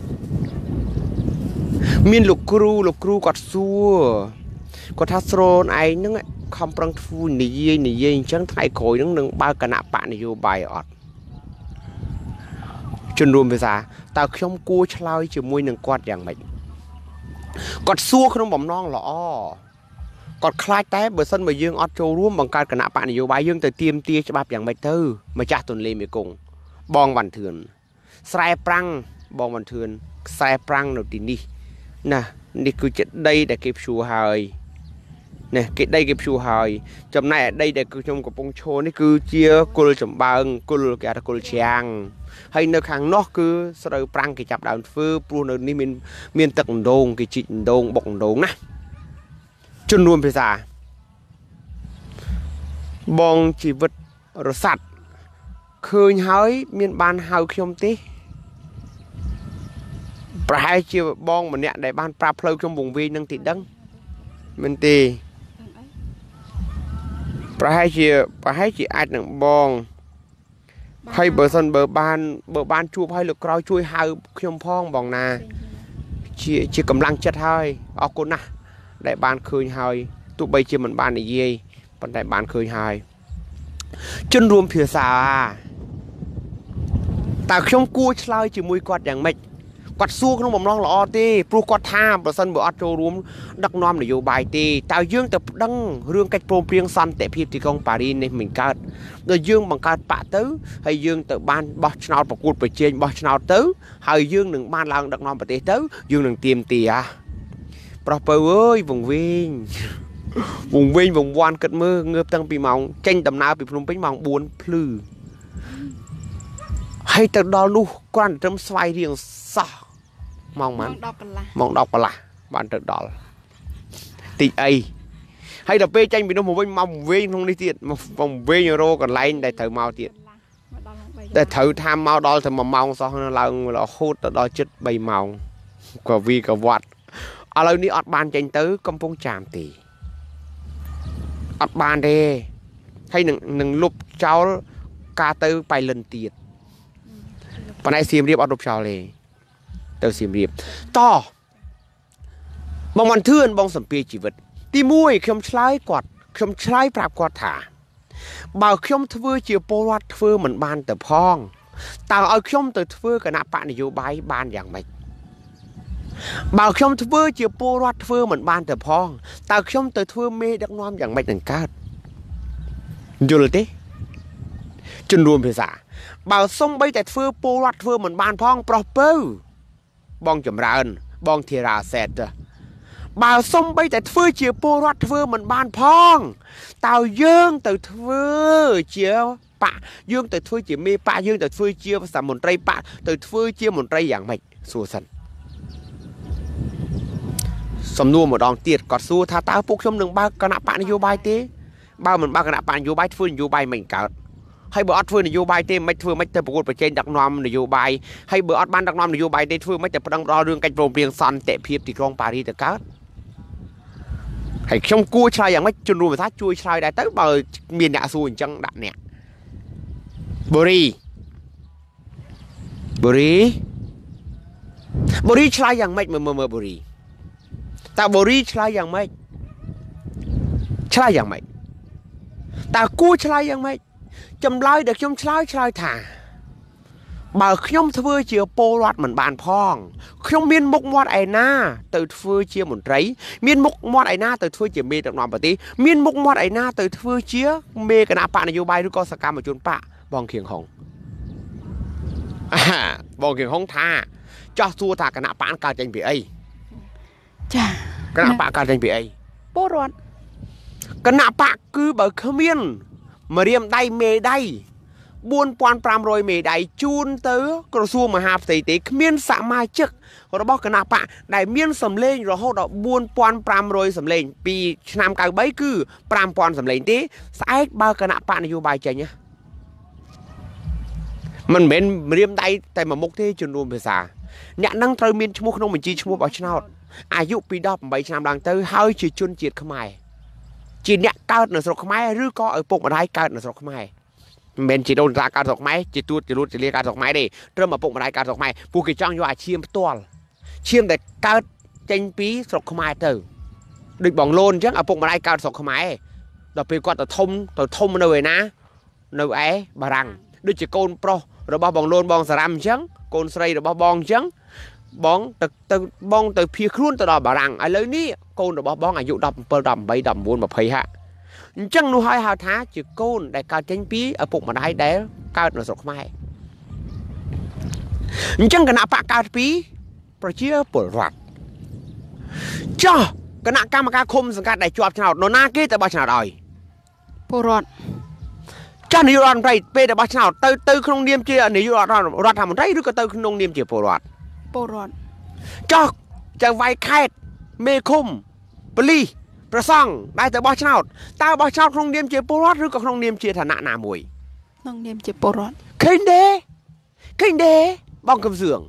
មានលោកគ្រូលោកគ្រូគាត់សួរគាត់ថាស្រោនឯងហ្នឹងខំប្រឹងធ្វើនិយាយនិយាយអញ្ចឹងថ្ងៃក្រោយហ្នឹងនឹងបើគណៈបកនយោបាយអត់ជនរួមភាសាតើខ្ញុំគួរឆ្លើយជាមួយនឹងគាត់យ៉ាងម៉េចគាត់សួរក្នុងបំណងល្អគាត់ខ្លាចតែបើសិនបើយើងអត់ចូលរួមបង្កើតគណៈបកនយោបាយយើងទៅទៀមទាច្បាប់យ៉ាងម៉េចទៅម្ចាស់ទន្លេមេគង្គបងវ៉ាន់ធឿនស្រែប្រាំងបងវ៉ាន់ធឿនខ្សែប្រាំងនៅទីនេះណានេះគឺជាដីដែលគេភ្ជួរហើយនេះគេដីគេភ្ជួរហើយចំណែកដីដែលគឺខ្ញុំកំពុងឈរនេះគឺជាគុលចំបើងគុលគេហៅថាគុលជ្រាំងហើយនៅខាងនោះគឺស្រូវប្រាំងគេចាប់ដើមធ្វើព្រោះនៅនេះមានមានទឹកអណ្ដូងគេជីកអណ្ដូងបុកអណ្ដូងណាជនរួមភាសាបងជីវិតរស័ព្ទឃើញហើយមានបានហៅខ្ញុំទេប្រហែលជាបងម្នាក់ដែលបានប្រាប់ផ្លូវខ្ញុំវងវែងនឹងទីដឹងមែនទេប្រហែលជាប្រហែលជាអាចនឹងបងហើយបើសិនបើបានបើបានជួបឲ្យលោកក្រោយជួយហៅខ្ញុំផងបងណាជាជាកម្លាំងចិត្តហើយអរគុណណាស់ដែលបានឃើញហើយទោះបីជាមិនបាននិយាយប៉ុន្តែបានឃើញហើយជនរួមភាសាតើខ្ញុំគួរឆ្លើយជាមួយគាត់យ៉ាងម៉េចគាត់សួរក្នុងបំណងល្អទេព្រោះគាត់ថាបើសិនបើអត់ចូលរួមដឹកនាំនយោបាយទេតើយើងទៅប្តឹងរឿងកិច្ចព្រមព្រៀងសន្តិភាពទីក្រុងប៉ារីនេះមិនកើតដល់យើងបង្កើតបកទៅហើយយើងទៅបានបោះឆ្នោតប្រកួតប្រជែងបោះឆ្នោតទៅហើយយើងនឹងបានឡើងដឹកនាំប្រទេសទៅយើងនឹងទៀមទាប្រុសពៅអើយវងវែងវងវែងវងវាន់គិតមើលងើបតាំងពីម៉ោងចេញដំណើរពីភ្នំពេញម៉ោងបួនភ្លឺហើយទៅដល់នោះគ្រាន់តែត្រឹមស្វាយរៀងសោះម៉ោងម៉ានម៉ោងដប់កន្លះម៉ោងដប់កន្លះបានទៅដល់ទីអីហើយដល់ពេលចេញពីនោះមកវិញមកវិញក្នុងនេះទៀតមកវិញរកកន្លែងដែលត្រូវមកទៀតតែត្រូវថាមកដល់ទៅមួយម៉ោងសោះឡើងរហូតទៅដល់ជិតបីម៉ោងក៏វីក៏វត្តឥឡូវនេះអត់បានចេញទៅកំពុងចាមទេអត់បានទេហើយនឹងនឹងលុបចោលការទៅបៃលិនទៀតប៉ុន្តែសៀមរាបអត់លុបចោលទេទៅសៀមរាបតបងវ៉ាន់ធឿនបងសម្ភារជីវិតទីមួយខ្ញុំឆ្លើយគាត់ខ្ញុំឆ្លើយប្រាប់គាត់ថាបើខ្ញុំធ្វើជាពលរដ្ឋធ្វើមិនបានទៅផងតើឲ្យខ្ញុំទៅធ្វើគណៈបកនយោបាយបានយ៉ាងម៉េចបើខ្ញុំធ្វើជាពលរដ្ឋធ្វើមិនបានទៅផងតើខ្ញុំទៅធ្វើមេដឹកនាំយ៉ាងម៉េចនឹងកើតយល់ទេជនរួមភាសាបើសុំបីតែធ្វើពលរដ្ឋធ្វើមិនបានផងប្រុសពៅបងចម្រើនបងធីរ៉ាសេតបើសុំបីតែធ្វើជាពលរដ្ឋធ្វើមិនបានផងតើយើងទៅធ្វើជាបកយើងទៅធ្វើជាមេបកយើងទៅធ្វើជាសាមន្ត្រីបកទៅធ្វើជាមន្ត្រីយ៉ាងម៉េចសួរសិនសំណួរម្ដងទៀតគាត់សួរថាតើពួកខ្ញុំនឹងបើកគណៈបកនយោបាយទេបើមិនបើកគណៈបកនយោបាយធ្វើនយោបាយមិនកើត hay bữa ăn phơi nửa bài tê mấy phơi mấy tờ bột trên đặc nom nửa bài hay bữa ăn ban đặc nom nửa bài tê phơi mấy tờ đang đo đường cạnh vùng riêng son tệ phiệp thì con Paris được cát hay trong cua chaiอย่างmấy chun ruồi thắt chui chaiได้tới bờ miền nhạ xuôi chẳng đạn nè bờ ri bờ ri bờ ri chaiอย่างmấy mờ mờ mờ bờ ri ta bờ ri chaiอย่างmấy chaiอย่างmấy ta cua chaiอย่างmấyจำเลยเด็กชมชายชายถ่าบ่ขยมทวีเชียโปรวัดเหมือนบานพองขยมมีนมุกมอดไอหน้าตืดฟื้เชียหมุนไรมีนมุกมอดไอหน้าตืดฟื้เชียเมย์ตักนอนปฏิมีนมุกมอดไอหน้าตืดฟื้เชียเมย์กันอาปะนโยบายหรือก็สกรรมมาจนปะบองเขียงของบองเขียงของท่าจ้าสัวท่ากันอาปะการจังปีไอจ้ากันอาปะการจังปีไอโปรวัดกันอาปะคือบ่ขมิ้นมาเรียมได้เมได้บุญปอนปรามรอยเมได้จูนเตอกระทรวงมหาดไทยเตเมียนสามาจึกเราบอกกันนะปะได้เมียนสำเร็จเราเขาดอกบุญปอนปรามรอยสำเร็จปีนามกายใบคือปรามปอนสำเร็จที่สายบากันนะปะนโยบายใจเนี่ยมันเป็นเรียมได้แต่มามุกที่จนรวมภาษาเนี่ยนั่งเตยเมียนชั่วโมงขนมมันจีชั่วโมงบ่ชนะอายุปีดอกใบชนามลังเตยเฮ้ยจีจุนจีดขมายจีเนี่ยเกิดในสระขมายหรือก็ไอ้ปุ่มอะไรเกิดในสระขมายเป็นจีโดนราการดอกไม้จีตูดจีรูดจีเรียการดอกไม้ดิเริ่มมาปุ่มอะไรการดอกไม้ผู้กิจจ้างอยู่อาเชียมตัวเชียมแต่เกิดเจนปีสระขมายเตอดึกบ่องโลนจังเอาปุ่มอะไรการสระขมายดอกปีก็ตัวทมตัวทมมันเลยนะในไอ้บารังด้วยจีโกนโปรเราบอกบ่องโลนบ่องสลัมจังโกนใส่เราบอกบ่องจังบ้องตึกตึกบ้องตึกพี่ครุ่นตัวดอกบารังไอ้เลยนี่โกนเราบอกบ้องอายุดำเปิดดำใบดำวนแบบเพย์ฮะจังนูให้หาท้าจีโกนได้การเจนปีเอาปุ่มมาได้ได้การในสระขมายจังกันนับปากการปีประเชียปวดรัดจ้ากันนักการมาการคมสังกัดได้จวบชนะโนนาเกแต่บ้าชนะได้ปวดรัดจ้าหนีรันไรเปแต่บ้าชนะตื่นตื่นขนมเนียมเจียหนีรันรันทำมันไรหรือก็ตื่นขนมเนียมเจียปวดรัดปวดรัดจ้าจะไวแคดเมคุมปลีประซ่องได้แต่บ้าชนะตาบ้าชนะขนมเนียมเจียปวดรัดหรือก็ขนมเนียมเจียฐานะหนามวยขนมเนียมเจียปวดรัดเข่งเดเข่งเดบ้องกำเสื่อง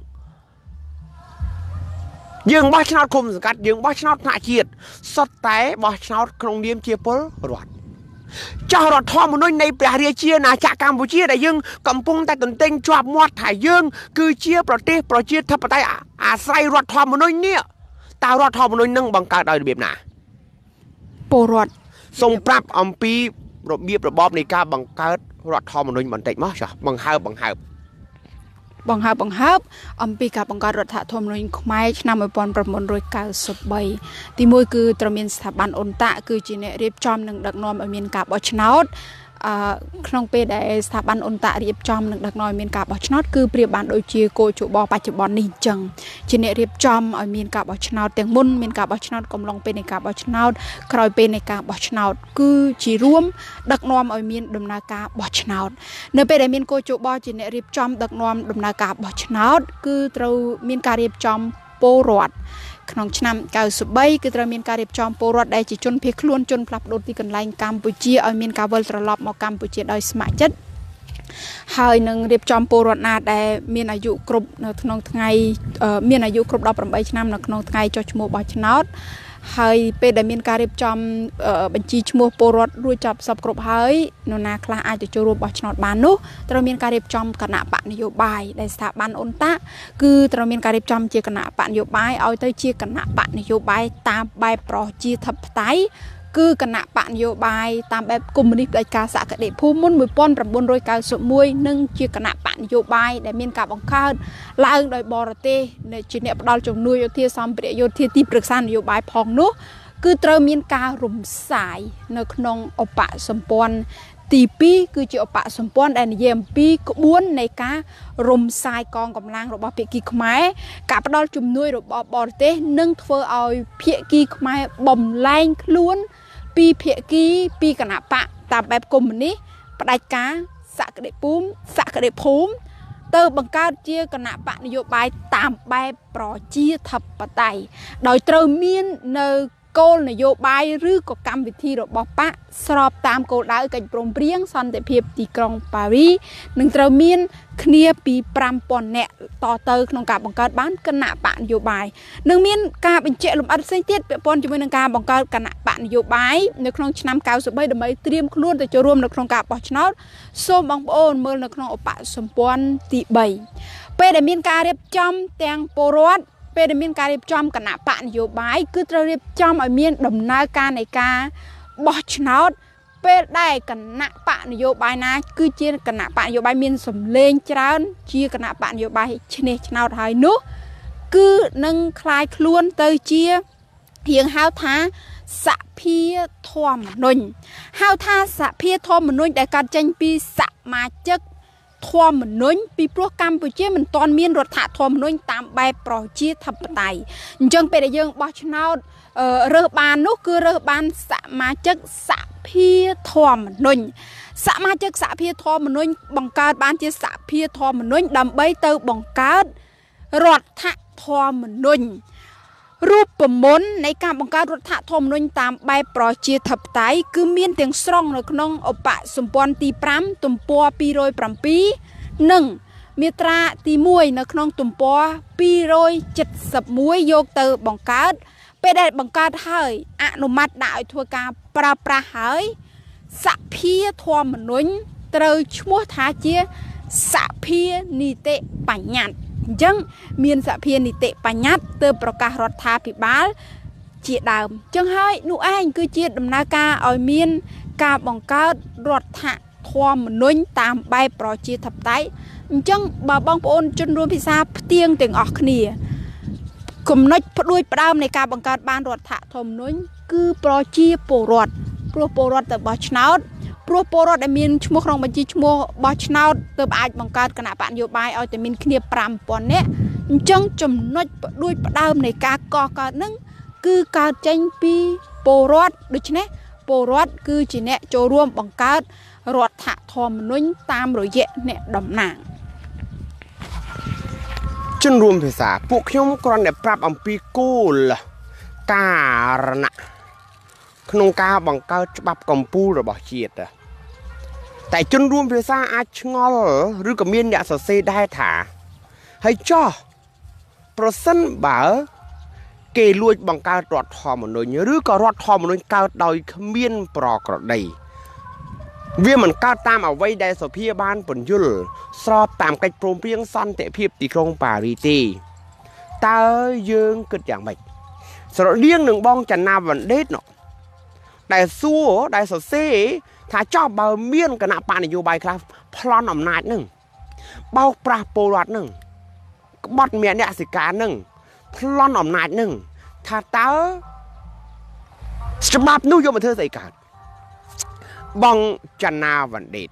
ยังบ้าชนะคมสังกัดยังบ้าชนะหน้าเจียดสดแต่บ้าชนะขนมเนียมเจียปวดรัดเจ้ารถทอมันน้อยในประเทศเชียนาจากกัมพูชีได้ยังกำปงแต่ตนเต็งจวบมอดถ่ายยังคือเชียประเทศประเทศทัพไตอาศัยรถทอมันน้อยเนี่ยตารถทอมันน้อยนั่งบังการได้แบบไหนปรดทรงปรับอัมพีระเบียบระบอบในการบังการรถทอมันน้อยมันเต็มมากจ้ะบังเฮาบังเฮาบังเฮาบังเฮาอัมพีการบังการรถทอมันน้อยขมายนำไปปนประมวลโดยการสบใบที่มวยคือตระเมียนสถาบันอนตะคือจีเนเรียบจอมหนึ่งดักนอมอเมียนกับบอชนอตขนมเปย์ได้สถาบันอนตะเรียบจอมหนึ่งดักนอมอเมียนกับบอชนอตคือเปรียบบันโดยจีโกจุบอปัจจุบันนี้จังจีเนเรียบจอมอเมียนกับบอชนอตเตียงมุนเมียนกับบอชนอตกำลังเป็นในกับบอชนอตคอยเป็นในกับบอชนอตคือจีรวมดักนอมอเมียนดำนากับบอชนอตเนื้อเปย์ได้เมียนโกจุบอจีเนเรียบจอมดักนอมดำนากับบอชนอตคือเราเมียนการเรียบจอมโปรดขนมชนำเก่าสุบใบคือเรามีการเรียบจอมโปรดได้จีจนเพียคล้วนจนปรับโดดที่กันไล่กัมพูชีเอามีการเวลตลอดมากัมพูชีโดยสมัยจัดหายหนึ่งเรียบจอมโปรดนาได้มีอายุครบในขนมไงมีอายุครบดอกประมาณชนำในขนมไงจอชโมบอชนอตหายเป็นได้มีการเรียบจอมบัญชีชโมโปรดรู้จับสับกรบหายนนาคลาอาจจะจูรูบอชนอตบานุเรามีการเรียบจอมคณะปะนโยบายในสถาบันอนตะคือเรามีการเรียบจอมเจียคณะปะนโยบายเอาเตยเจียคณะปะนโยบายตามใบปลอจีทับไตคือคณะปะนโยบายตามแบบกลุ่มนิยการสักเดภูมิมุนมือป้อนประบุนโดยการสมวยนึ่งเจียคณะปะนโยบายได้มีการบังคับล่างโดยบอร์เตในจีเนปดอลจงนุยโยเทียซัมเปรียโยเทียที่ปรึกษานโยบายพองนุคือเตรียมมีการรุมสายในขนมอปะสมปอนตีปีคือจีอปะสมปอนได้ในเยี่ยมปีกบ้วนในการรุมสายกองกำลังระบบเพียกีขมายกับดอลจุ่มนุยระบบบอร์เตนึ่งเฟอเอาเพียกีขมายบ่มแรงล้วนปีเพียกีปีกณะปะตามแบบกลุ่มนี้ปลายกาสักเดปุ้มสักเดภูมิเติมบังการเจียคณะปะนโยบายตามแบบปลอจีทับปะไตโดยเตรียมมีนในกគោលនយោបាយឬក៏កម្មវិធីរបស់បកស្របតាមគោលដៅកិច្ចព្រមព្រៀងសន្តិភាពទីក្រុងប៉ារីនឹងត្រូវមានគ្នាពីប្រាំពាន់នាក់តទៅក្នុងការបង្កើតបានគណៈបកនយោបាយនឹងមានការបញ្ជាក់លម្អិតផ្សេងទៀតពាក់ព័ន្ធជាមួយនឹងការបង្កើតគណៈបកនយោបាយនៅក្នុងឆ្នាំកៅសិបបីដើម្បីត្រៀមខ្លួនទៅចូលរួមនៅក្នុងការបោះឆ្នោតសូមបងប្អូនមើលនៅក្នុងឧបសម្ព័ន្ធទីបីពេលដែលមានការរៀបចំទាំងពលរដ្ឋពេលដែលមានការរៀបចំគណៈបកនយោបាយគឺត្រូវរៀបចំឲ្យមានដំណើរការនៃការបោះឆ្នោតពេលដែលគណៈបកនយោបាយណាគឺជាគណៈបកនយោបាយមានសម្លេងច្រើនជាគណៈបកនយោបាយឈ្នះឆ្នោតហើយនោះគឺនឹងคล้ายខ្លួនទៅជារៀងហៅថាសភាធម្មនុញ្ញហៅថាសភាធម្មនុញ្ញដែលកាត់ចេញពីសមាជិកធម្មនុញ្ញពីព្រោះកម្ពុជាមិនទាន់មានរដ្ឋធម្មនុញ្ញតាមបែបប្រជាធិបតេយ្យអញ្ចឹងពេលដែលយើងបោះឆ្នោតរើសបាននោះគឺរើសបានសមាជិកសភាធម្មនុញ្ញសមាជិកសភាធម្មនុញ្ញបង្កើតបានជាសភាធម្មនុញ្ញដើម្បីទៅបង្កើតរដ្ឋធម្មនុញ្ញរូបមន្តនៃការបង្កើតរដ្ឋធម្មនុញ្ញតាមបែបប្រជាធិបតេយ្យគឺមានទាំងស្រុងនៅក្នុងឧបសម្ព័ន្ធទីប្រាំទំព័រពីររយប្រាំពីរនិងមាត្រាទីមួយនៅក្នុងទំព័រពីររយចិតសិបមួយយកទៅបង្កើតពេលដែលបង្កើតហើយអនុម័តដាក់ឲ្យធ្វើការប្រើប្រាស់ហើយសភាធម្មនុញ្ញត្រូវឈ្មោះថាជាសភានីតិបញ្ញត្តិអញ្ចឹងមានសភានីតិបញ្ញត្តិទៅប្រកាសរដ្ឋាភិបាលជាដើមអញ្ចឹងហើយនោះឯងគឺជាដំណើរការឲ្យមានការបង្កើតរដ្ឋធម្មនុញ្ញតាមបែបប្រជាធិបតេយ្យអញ្ចឹងបើបងប្អូនជនរួមភាសាផ្ទៀងទាំងអស់គ្នាគំនិតផ្ដួចផ្ដើមនៃការបង្កើតបានរដ្ឋធម្មនុញ្ញគឺប្រជាពលរដ្ឋព្រោះពលរដ្ឋទៅបោះឆ្នោតព្រោះពលរដ្ឋដែលមានឈ្មោះក្នុងបញ្ជីឈ្មោះបោះឆ្នោតទើបអាចបង្កើតគណៈបកនយោបាយឲ្យតែមានគ្នាប្រាំពាន់នាក់អញ្ចឹងចំណុចផ្ដួចផ្ដើមនៃការកកើតនឹងគឺកើតចេញពីពលរដ្ឋដូច្នេះពលរដ្ឋគឺជាអ្នកចូលរួមបង្កើតរដ្ឋធម្មនុញ្ញតាមរយៈអ្នកតំណាងជនរួមភាសាពួកខ្ញុំគ្រាន់តែប្រាប់អំពីគោលការណៈក្នុងការបង្កើតច្បាប់កម្ពុជារបស់ជាតិតែជនរួមភាសាអាចឆ្ងល់ឬក៏មានអ្នកសរសេរដែរថាហើយចោះប្រសិនបើគេលួចបង្កើតរដ្ឋធម្មនុញ្ញឬក៏រដ្ឋធម្មនុញ្ញកើតដោយគ្មានប្រក្រតីវាមិនកើតតាមអ្វីដែលសភាបានពន្យល់ស្របតាមកិច្ចព្រមព្រៀងសន្តិភាពទីក្រុងប៉ារីទេតើយើងគិតយ៉ាងម៉េចស្រដៀងនឹងបងចនាវណ្ឌិតនោះដែលសួរដែលសរសេរថាចោះបើមានគណៈបកនយោបាយខ្លះប្លន់អំណាចនឹងបោកប្រាស់ពលរដ្ឋនឹងក្បត់មានអ្នកសិកានឹងប្លន់អំណាចនឹងថាតើច្បាប់នោះយកមកធ្វើស្អីកើតបងចនាវណ្ឌិត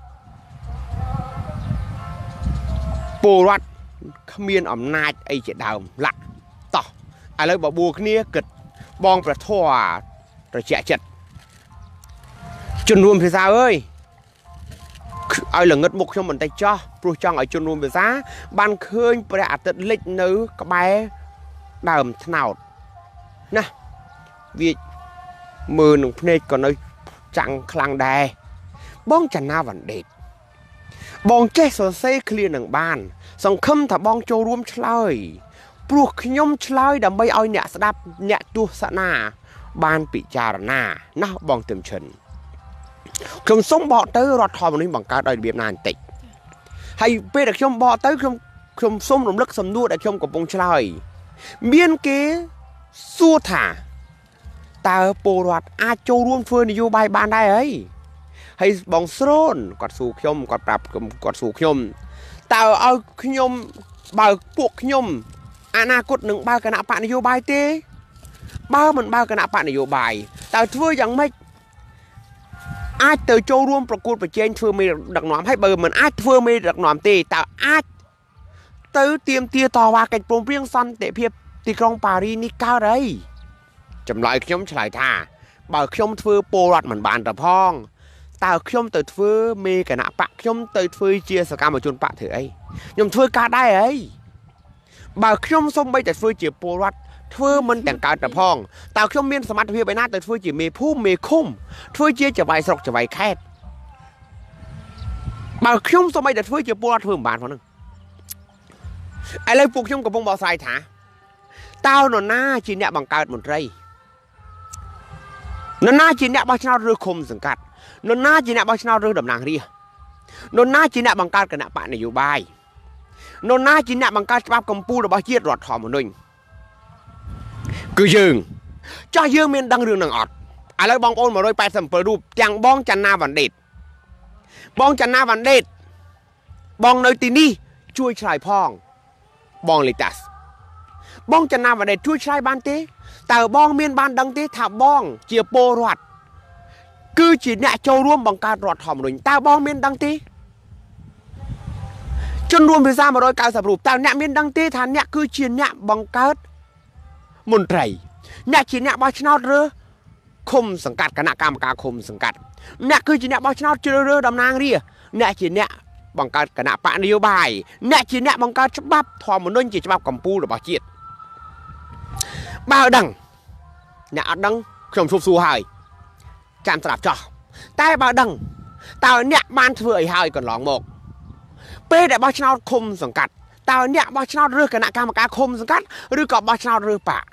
ពលរដ្ឋគ្មានអំណាចអីជាដើមឡាក់តោះឥឡូវបបួលគ្នាគិតបងប្រធរត្រជាក់ចិត្តជនរួមភាសាអើយឲ្យល្ងឹតមុខខ្ញុំបន្តិចចោះព្រោះចង់ឲ្យជនរួមភាសាបានឃើញព្រះអាទិត្យលិចនៅក្បែរដើមត្នោតណាវាមើលនឹងភ្នែកក៏នៅចាំងខ្លាំងដែរបងចនាវណ្ឌិតបងចេះសរសេរឃ្លានឹងបានសង្ឃឹមថាបងចូលរួមឆ្លើយព្រោះខ្ញុំឆ្លើយដើម្បីឲ្យអ្នកស្ដាប់អ្នកទស្សនាបានពិចារណាណាបងទឹមឈិនខ្ញុំសូមបកទៅរដ្ឋធម្មនុញ្ញបង្កើតឲ្យរបៀបណាបន្តិចហើយពេលដែលខ្ញុំបកទៅខ្ញុំខ្ញុំសូមរំលឹកសំណួរដែលខ្ញុំកំពុងឆ្លើយមានគេសួរថាតើពលរដ្ឋអាចចូលរួមធ្វើនយោបាយបានដែរអីហើយបងស្រូនគាត់សួរខ្ញុំគាត់ប្រាប់គាត់សួរខ្ញុំតើឲ្យខ្ញុំបើពួកខ្ញុំអនាគតនឹងបើគណៈបកនយោបាយទេបើមិនបើគណៈបកនយោបាយតើធ្វើយ៉ាងម៉េចអាចទៅចូលរួមប្រកួតប្រជែងធ្វើមេដឹកនាំហើយបើមិនអាចធ្វើមេដឹកនាំទេតើអាចទៅទៀមទាតវ៉ាកិច្ចព្រមព្រៀងសន្តិភាពទីក្រុងប៉ារីនេះកើតអីចម្លើយខ្ញុំឆ្លើយថាបើខ្ញុំធ្វើពលរដ្ឋមិនបានទៅផងតើខ្ញុំទៅធ្វើមេគណៈបកខ្ញុំទៅធ្វើជាសកម្មជនបកធ្វើអីខ្ញុំធ្វើការដែរអីបើខ្ញុំសូម្បីតែធ្វើជាពលរដ្ឋធ្វើមិនទាំងកើតតែផងតើខ្ញុំមានសមត្ថភាពឯណាទៅធ្វើជាមេភូមិមេឃុំធ្វើជាចវាយស្រុកចវាយខេត្តបើខ្ញុំសូម្បីតែធ្វើជាពលរដ្ឋធ្វើមិនបានផងហ្នឹងឥឡូវពួកខ្ញុំកំពុងបកស្រាយថាតើនរណាជាអ្នកបង្កើតមន្ត្រីនរណាជាអ្នកបោះឆ្នោតឬឃុំសង្កាត់នរណាជាអ្នកបោះឆ្នោតឬតំណាងរាស្ត្រនរណាជាអ្នកបង្កើតគណៈបកនយោបាយនរណាជាអ្នកបង្កើតច្បាប់កម្ពុជារបស់ជាតិរដ្ឋធម្មនុញ្ញគឺយើងចោះយើងមានដឹងរឿងនឹងអត់ឥឡូវបងប្អូនmột trăm tám mươi bảyរូបទាំងបងចន្ទនាវណ្ឌិតបងចន្ទនាវណ្ឌិតបងនៅទីនេះជួយឆ្លើយផងបងលីតាសបងចន្ទនាវណ្ឌិតជួយឆ្លើយបានទេតើបងមានបានដឹងទេថាបងជាពលរដ្ឋគឺជាអ្នកចូលរួមបង្កើតរដ្ឋធម្មនុញ្ញតើបងមានដឹងទេជនរួមភាសាmột trăm chín mươiរូបតើអ្នកមានដឹងទេថាអ្នកគឺជាអ្នកបង្កើតមន្ត្រីអ្នកជាអ្នកបោះឆ្នោតឬឃុំសង្កាត់គណៈកម្មការឃុំសង្កាត់អ្នកគឺជាអ្នកបោះឆ្នោតជ្រើសរើសតំណាងរាស្ត្រអ្នកជាអ្នកបង្កើតគណៈបកនយោបាយអ្នកជាអ្នកបង្កើតច្បាប់ធម្មនុញ្ញជាច្បាប់កម្ពុជារបស់ជាតិបើដឹងអ្នកអត់ដឹងខ្ញុំជប់សួរហើយចាំស្ដាប់ចោះតែបើដឹងតើអ្នកបានធ្វើអីហើយកន្លងមកពេលដែលបោះឆ្នោតឃុំសង្កាត់តើអ្នកបោះឆ្នោតរើសគណៈកម្មការឃុំសង្កាត់ឬក៏បោះឆ្នោតរើសបក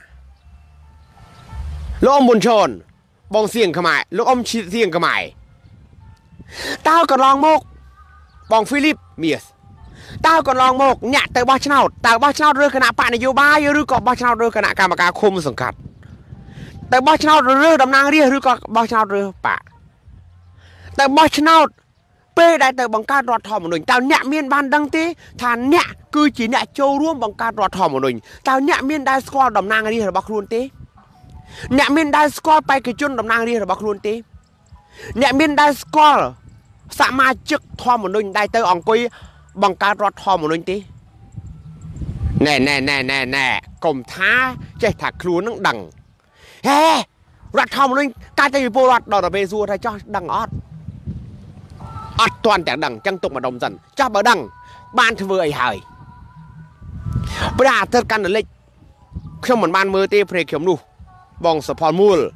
លោកអ៊ំប៊ុនឈនបងសៀងខ្មែរលោកអ៊ំសៀងខ្មែរតើកន្លងមកបងហ្វីលីបមៀសតើកន្លងមកអ្នកទៅបោះឆ្នោតតើបោះឆ្នោតរើសគណៈបកនយោបាយឬក៏បោះឆ្នោតរើសគណៈកម្មការឃុំសង្កាត់តើបោះឆ្នោតរើសតំណាងរាស្ត្រឬក៏បោះឆ្នោតរើសបកតើបោះឆ្នោតពេលដែលទៅបង្កើតរដ្ឋធម្មនុញ្ញតើអ្នកមានបានដឹងទេថាអ្នកគឺជាអ្នកចូលរួមបង្កើតរដ្ឋធម្មនុញ្ញតើអ្នកមានដែលស្គាល់តំណាងរាស្ត្ររបស់ខ្លួនទេអ្នកមានដែលស្គាល់បេក្ខជនតំណាងរាស្ត្ររបស់ខ្លួនទេអ្នកមានដែលស្គាល់សមាជិកធម្មនុញ្ញដែលទៅអង្គុយបង្កើតរដ្ឋធម្មនុញ្ញទេណែណែណែណែណែកុំថាចេះថាខ្លួននឹងដឹងហេរដ្ឋធម្មនុញ្ញកាលតែពលរដ្ឋដល់ទៅពេលសួរថាចោះដឹងអត់អត់ទាន់តែដឹងចឹងទុកម្ដុំសិនចាស់បើដឹងបានធ្វើអីហើយព្រះអាទិត្យកាន់តែលិចខ្ញុំមិនបានមើលទេព្រៃខ្ញុំនោះបងសុផលមូល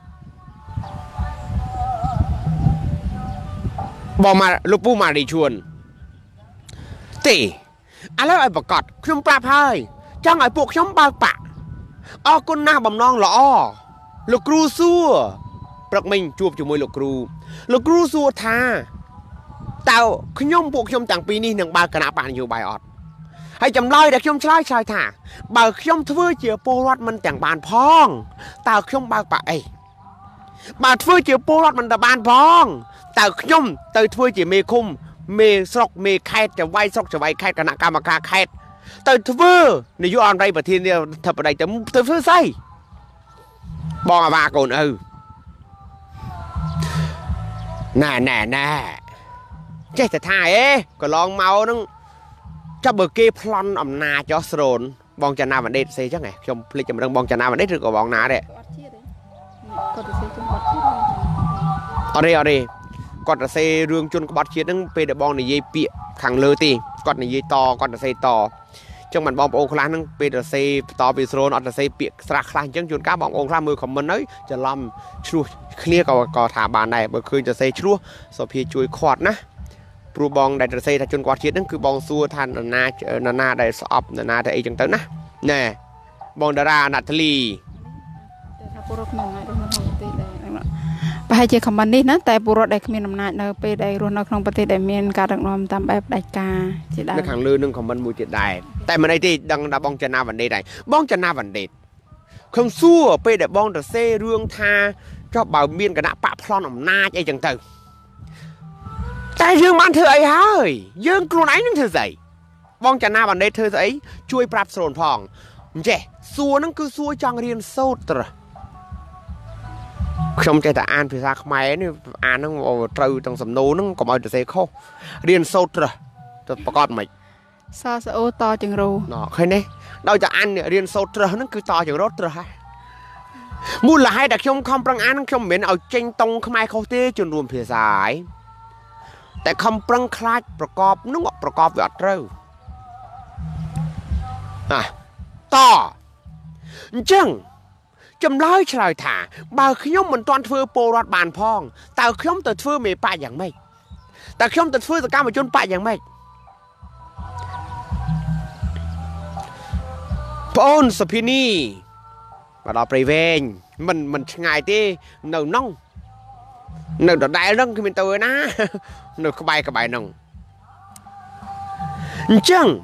បងមកលោកពូម៉ារីជួនទេឥឡូវឲ្យប្រកាសខ្ញុំប្រាប់ហើយចង់ឲ្យពួកខ្ញុំបើកបាក់អរគុណណាស់បំណងល្អលោកគ្រូសួរព្រឹកមិញជួបជាមួយលោកគ្រូលោកគ្រូសួរថាតើខ្ញុំពួកខ្ញុំទាំងពីរនេះនឹងបើកគណៈបកនយោបាយអត់ហើយចម្លើយដែលខ្ញុំឆ្លើយឆ្លើយថាបើខ្ញុំធ្វើជាពលរដ្ឋមិនទាំងបានផងតើខ្ញុំបើកបកអីបើធ្វើជាពលរដ្ឋមិនទាំងបានផងតើខ្ញុំទៅធ្វើជាមេឃុំមេស្រុកមេខេត្តចវាយស្រុកចវាយខេត្តគណៈកម្មការខេត្តទៅធ្វើនាយករដ្ឋមន្ត្រីប្រធានធិបតីទៅទៅធ្វើស្អីបងអាវ៉ាកូនឪណែណែណែចេះតែថាអេកន្លងមកហ្នឹងចាប់បើគេប្លន់អំណាចចោះស្រូនបងចន្ទនាវណ្ឌិតសេចឹងហ៎ខ្ញុំភ្លេចចម្រឹងបងចន្ទនាវណ្ឌិតឬក៏បងណាដែរគាត់ទៅសេជន់គាត់ជាតិអរេអរេគាត់ទៅសេរឿងជន់ក្បត់ជាតិហ្នឹងពេលដែលបងនិយាយពាក្យខាងលើទេគាត់និយាយតគាត់ទៅសេតចឹងមិនបងប្អូនខ្លះហ្នឹងពេលទៅសេបន្តពីស្រូនអត់ទៅសេពាក្យស្រះខ្លះអញ្ចឹងជួនកាលបងប្អូនខ្លះមើលខមមិនហើយច្រឡំឆ្លោះគ្នាក៏ក៏ថាបានដែរបើឃើញទៅសេឆ្លោះសុភាជួយខាត់ណាព្រោះបងដែលទៅសេថាជនគាត់ជាតិហ្នឹងគឺបងសួរថានរណានរណាដែលស្អប់នរណាទៅអីចឹងទៅណាណែបងតារាណាត់លីថាពលរដ្ឋក្នុងរស់នៅក្នុងប្រទេសដែរប្រហែលជាខមមិននេះណាតែពលរដ្ឋដែលគ្មានអំណាចនៅពេលដែលរស់នៅក្នុងប្រទេសដែលមានការដឹកនាំតាមបែបផ្ដាច់ការជាដើមនៅខាងលើនឹងខមមិនមួយទៀតដែរតែមិនអីទេដឹងថាបងចន្ទនាវណ្ឌិតដែរបងចន្ទនាវណ្ឌិតខ្ញុំសួរពេលដែលបងទៅសេរឿងថាចុះបើមានគណៈបកប្លន់អំណាចអីចឹងទៅតែយើងបានធ្វើអីហើយយើងខ្លួនឯងនឹងធ្វើស្អីបងចន្ទនាវណ្ឌិតធ្វើស្អីជួយប្រាប់ស្រូនផងអញ្ចេះសួរហ្នឹងគឺសួរចង់រៀនសូត្រខ្ញុំចេះតែអានភាសាខ្មែរនេះអានហ្នឹងត្រូវទាំងសំណួរហ្នឹងកុំឲ្យទៅសេខុសរៀនសូត្រទៅប្រកបមិនសសអូតចង្រូណ៎ឃើញទេដោយតែអានរៀនសូត្រហ្នឹងគឺតចង្រូត្រហ่ะមូលហេតុដែលខ្ញុំខំប្រឹងអានហ្នឹងខ្ញុំមិនមែនឲ្យចេញតង់ខ្មែរខុសទេជនរួមភាសាហើយតែខំប្រឹងខ្លាចប្រកបនោះប្រកបវាអត់ត្រូវអាតจังจำเลยชายถาบ่าวขย่มมันตอนเฟื่อโปรดบานพองแต่ขย่มแต่เฟื่อไม่ปะอย่างไม่แต่ขย่มแต่เฟื่อแต่การมาจนปะอย่างไม่พอนสพินีมาดอปริเวณมันมันง่ายที่หนึ่งน้องหนึ่งดอกได้เรื่องคือเป็นตัวนะหนึ่งกระบายกระบายน้องจัง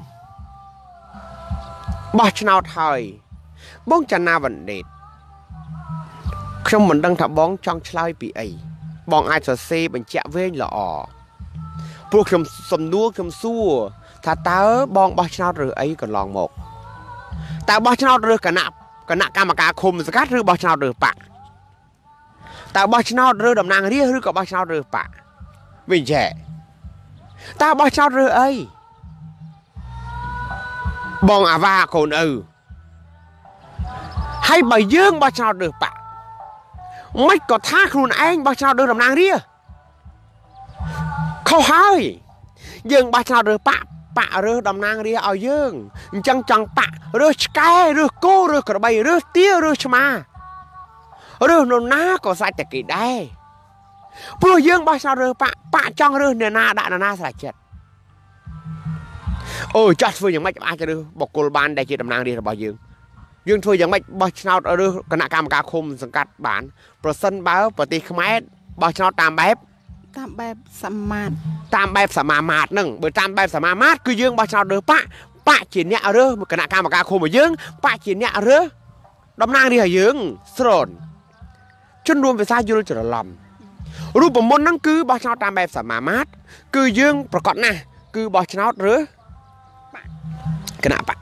บ่ชนาไทยบ้องจันนาวันเด็ดขยมมันดังถับบ้องจองชลายปีไอบ้องไอจะเซเป็นเจ้าเวงละอ่อพวกขยมสมนัวขยมสู้ถ้าตาบ้องบ่ชนาหรือไอก็ลองหมกแต่บ่ชนาหรือกันนับกันนักกรรมการคุมสกัดหรือบ่ชนาหรือปะแต่บ่ชนาหรือดำนางเรียหรือกับบ่ชนาหรือปะวิ่งแช่แต่บ่ชนาหรือไอบองอาว่าคนเออให้ใบยื่งบ่ชาวเดือปะไม่ก็ท่าครูนเองบ่ชาวเดือดำนางเรียเขาให้ยื่งบ่ชาวเดือปะปะเรือดำนางเรียเอายื่งจังจังปะเรือสกายเรือโก้เรือกระบายเรือเตี้ยเรือชมาเรือนนน้าก็ใส่แต่กี่ได้เพื่อยื่งบ่ชาวเดือปะปะจังเรือเนื้อนาด่านาใส่เจ็ดโอ้จัดเฟื่องยังไม่จะอาจจะดูบอกโกลบานได้จีดำนางเรียระบายยืงยืงเฟื่องยังไม่บอชนาเอาดูคณะกรรมการคุมสังกัดบ้านประสันบ้าปฏิขมายบอชนาตามแบบตามแบบสมาร์ทตามแบบสมามาร์ทนั่งเบอร์ตามแบบสมามาร์ทคือยืงบอชนาดูปะปะจีนเนี่ยเรื่องคณะกรรมการคุมมายืงปะจีนเนี่ยเรื่องดำนางเรียยืงสโลนจนรวมไปซายูโรจุลลำรูปมนนั่นคือบอชนาตามแบบสมามาร์ทคือยืงประกอบนะคือบอชนาหรือKenapa?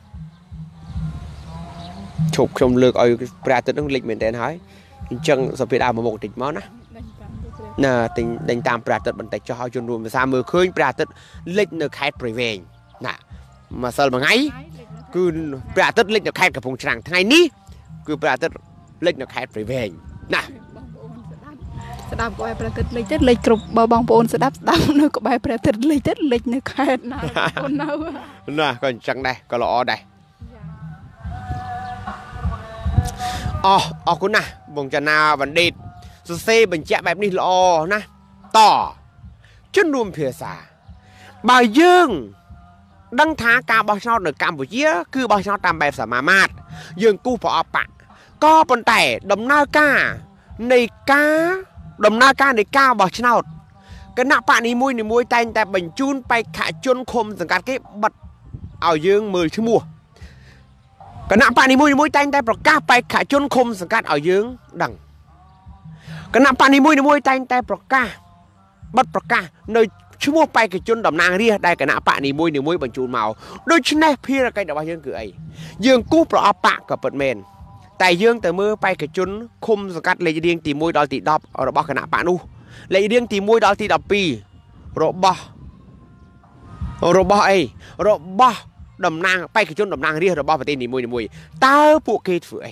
Chụp không lược ở ra tới nước lịch miền Tây nói chân sập đào mà một tịch máu nè nè tình đánh tam ra tới bận tay cho họ chôn ruộng xa mưa khơi ra tới lịch nước khai về nè mà sao mà ngay cứ ra tới lịch nước khai cả vùng tràng thay ní cứ ra tới lịch nước khai về nè สดับก็ไปประเทศเล็กเจ็ดเล็กกรุบบางปอนสดับสดับนึกก็ไปประเทศเล็กเจ็ดเล็กนึกแค่น่ะคนน่ะน่ะก็จังได้ก็รอได้อ๋ออ๋อคุณน่ะบ่งจะนาวันเด็ดสุเซ่เป็นแจ๊แบบนี้รอนะต่อจนรวมเพียสาบ่ายยื่งดังท้าการบอชนอตในกัมพูชีคือบอชนอตตามแบบสามารถยื่งกู้พอปะก็ปนแต่ดำนาก้าในก้าดำนาการในก้าวบอชนาดก็นักปะนี้มวยในมวยแต่แต่บรรจุนไปขาจนคมสังกัดcáiบัดเอายืงมือชั่วโมงก็นักปะนี้มวยในมวยแต่แต่ประกาศไปขาจนคมสังกัดเอายืงดังก็นักปะนี้มวยในมวยแต่แต่ประกาศบัดประกาศในชั่วโมงไปขาจนดำนางเรียได้ก็นักปะนี้มวยในมวยบรรจุนเมาโดยเฉพาะพี่ระไกดอกยืงคือไอ้ยืงกู้ประปะกับเปิดเมนแต่ยื่งแต่เมื่อไปกระจุนคุมสกัดเลยเรียงตีมวยดอลตีดอบเราบอกขณะปะนู้เลยเรียงตีมวยดอลตีดอบปีเราบอกเราบอกไอ้เราบอกดำนางไปกระจุนดำนางเรียกเราบอกปฏิทินมวยมวยตาพวกเกย์ฝืน